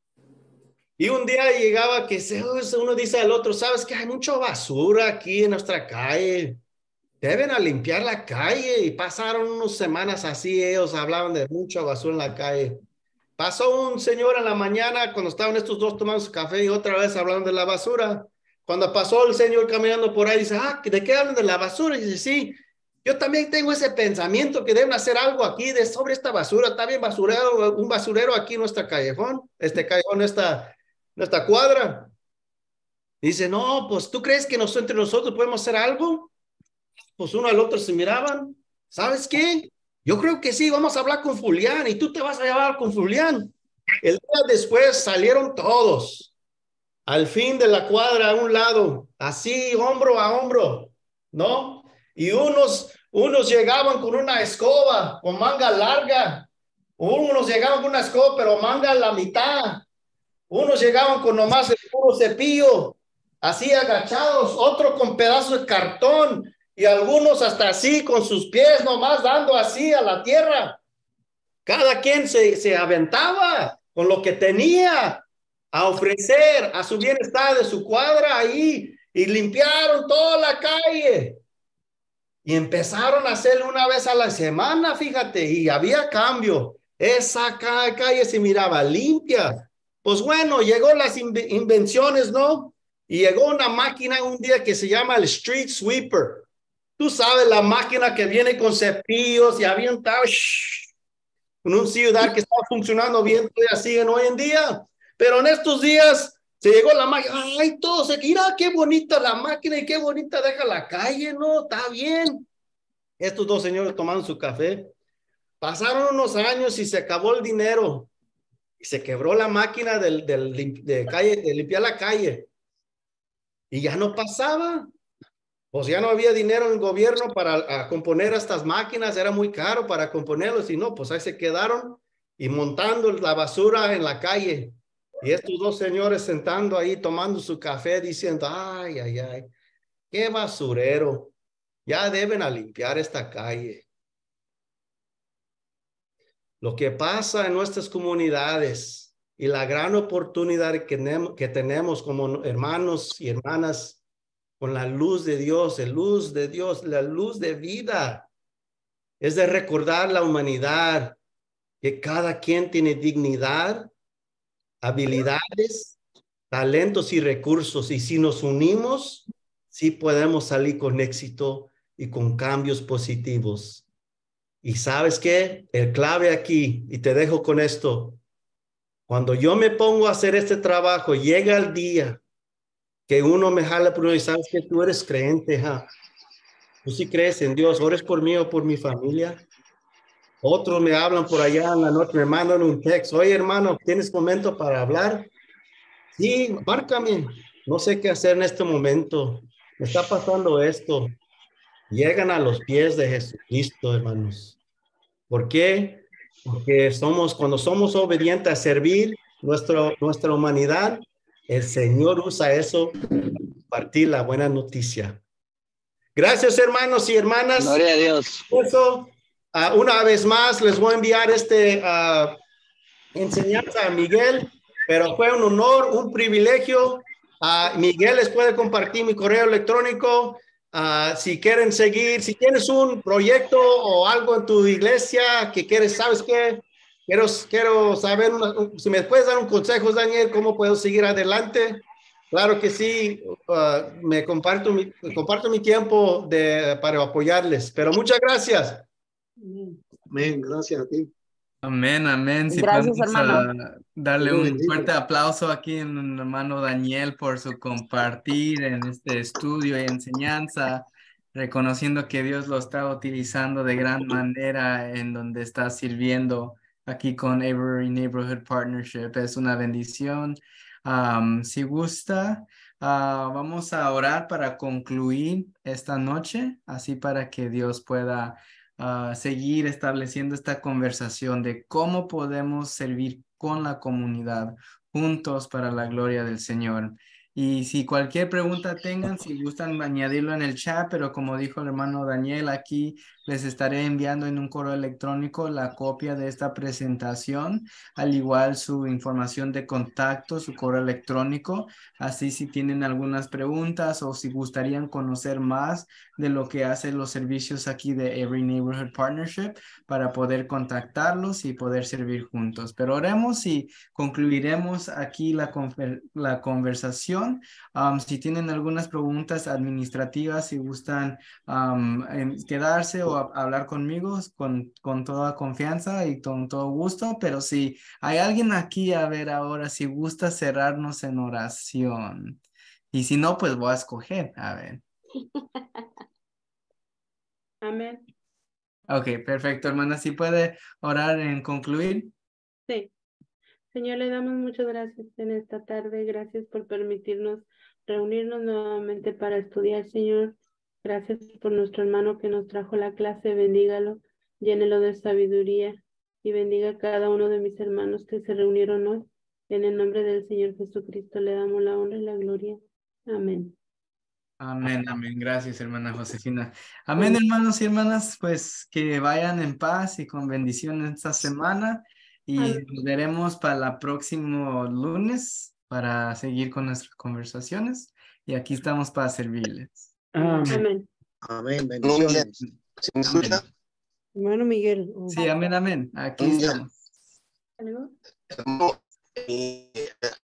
Y un día llegaba que uno dice al otro, ¿sabes qué? Hay mucha basura aquí en nuestra calle. Deben a limpiar la calle. Y pasaron unas semanas así, ellos hablaban de mucha basura en la calle. Pasó un señor en la mañana cuando estaban estos dos tomando su café y otra vez hablaban de la basura. Cuando pasó el señor caminando por ahí, dice, ah, ¿de qué hablan de la basura? Y dice, sí, yo también tengo ese pensamiento que deben hacer algo aquí de sobre esta basura. Está bien basurero, un basurero aquí en nuestra callejón, este callejón, esta, nuestra cuadra. Dice, no, pues, ¿tú crees que nosotros, entre nosotros podemos hacer algo? Pues uno al otro se miraban. ¿Sabes qué? Yo creo que sí, vamos a hablar con Julián y tú te vas a llevar con Julián. El día después salieron todos. Al fin de la cuadra, a un lado, así, hombro a hombro, ¿no? Y unos, unos llegaban con una escoba, con manga larga. Unos llegaban con una escoba, pero manga a la mitad. Unos llegaban con nomás el puro cepillo, así agachados. Otro con pedazos de cartón. Y algunos hasta así, con sus pies nomás dando así a la tierra. Cada quien se, se aventaba con lo que tenía a ofrecer a su bienestar de su cuadra ahí, y limpiaron toda la calle y empezaron a hacerlo una vez a la semana, fíjate, y había cambio. Esa calle se miraba limpia. Pues bueno, llegó las in- invenciones, ¿no? Y llegó una máquina un día que se llama el Street Sweeper. Tú sabes, la máquina que viene con cepillos y avienta en una ciudad que está funcionando bien, todavía siguen hoy en día. Pero en estos días se llegó la máquina. Ay, todo se... Mira qué bonita la máquina y qué bonita deja la calle, ¿no? Está bien. Estos dos señores tomaron su café. Pasaron unos años y se acabó el dinero. Y se quebró la máquina del, del, de, calle, de limpiar la calle. Y ya no pasaba. Pues ya no había dinero en el gobierno para a componer estas máquinas. Era muy caro para componerlos. Y no, pues ahí se quedaron y montando la basura en la calle. Y estos dos señores sentando ahí tomando su café diciendo, ay, ay, ay, qué basurero. Ya deben a limpiar esta calle. Lo que pasa en nuestras comunidades y la gran oportunidad que tenemos, que tenemos como hermanos y hermanas con la luz de Dios, la luz de Dios, la luz de vida, es de recordar la humanidad, que cada quien tiene dignidad, habilidades, talentos y recursos. Y si nos unimos, sí podemos salir con éxito y con cambios positivos. Y ¿sabes qué? El clave aquí, y te dejo con esto, cuando yo me pongo a hacer este trabajo, llega el día que uno me jala por uno y sabes que tú eres creyente, ¿ja? Tú sí crees en Dios, ores por mí o por mi familia. Otros me hablan por allá en la noche, me mandan un texto. Oye, hermano, ¿tienes momento para hablar? Sí, márcame. No sé qué hacer en este momento. Me está pasando esto. Llegan a los pies de Jesucristo, hermanos. ¿Por qué? Porque somos, cuando somos obedientes a servir nuestro, nuestra humanidad, el Señor usa eso para compartir la buena noticia. Gracias, hermanos y hermanas. Gloria a Dios. Eso, uh, una vez más, les voy a enviar este uh, enseñanza a Miguel, pero fue un honor, un privilegio. Uh, Miguel les puede compartir mi correo electrónico. Uh, si quieren seguir, si tienes un proyecto o algo en tu iglesia que quieres, ¿sabes qué? Quiero, quiero saber, una, si me puedes dar un consejo, Daniel, ¿cómo puedo seguir adelante? Claro que sí, uh, me comparto mi, comparto mi tiempo de, para apoyarles, pero muchas gracias. Amén, gracias a ti. Amén, amén. Si Gracias, podemos hermano. uh, darle Dios un bendiga. fuerte aplauso aquí en el hermano Daniel por su compartir en este estudio y enseñanza, reconociendo que Dios lo está utilizando de gran manera en donde está sirviendo aquí con Avery Neighborhood Partnership. Es una bendición. Um, si gusta, uh, vamos a orar para concluir esta noche, así para que Dios pueda Uh, seguir estableciendo esta conversación de cómo podemos servir con la comunidad juntos para la gloria del Señor. Y si cualquier pregunta tengan, si gustan añadirlo en el chat, pero como dijo el hermano Daniel, aquí les estaré enviando en un correo electrónico la copia de esta presentación, al igual su información de contacto, su correo electrónico. Así si tienen algunas preguntas o si gustarían conocer más de lo que hacen los servicios aquí de Every Neighborhood Partnership, para poder contactarlos y poder servir juntos. Pero oremos y concluiremos aquí la, la conversación. Um, si tienen algunas preguntas administrativas, si gustan um, quedarse o a, hablar conmigo, con, con toda confianza y con todo gusto. Pero si hay alguien aquí, a ver ahora, si gusta cerrarnos en oración. Y si no, pues voy a escoger, a ver. Amén. Ok, perfecto, hermana. ¿Sí puede orar en concluir? Sí. Señor, le damos muchas gracias en esta tarde. Gracias por permitirnos reunirnos nuevamente para estudiar, Señor. Gracias por nuestro hermano que nos trajo la clase. Bendígalo, llénelo de sabiduría y bendiga a cada uno de mis hermanos que se reunieron hoy. En el nombre del Señor Jesucristo le damos la honra y la gloria. Amén. Amén, amén. Gracias, hermana Josefina. Amén, hermanos y hermanas, pues que vayan en paz y con bendición esta semana. Y amén. Nos veremos para el próximo lunes para seguir con nuestras conversaciones. Y aquí estamos para servirles. Amén. Amén. Bendiciones. Amén. Hermano Miguel. Sí, amén, amén. Aquí estamos. ¿Algo? No, eh,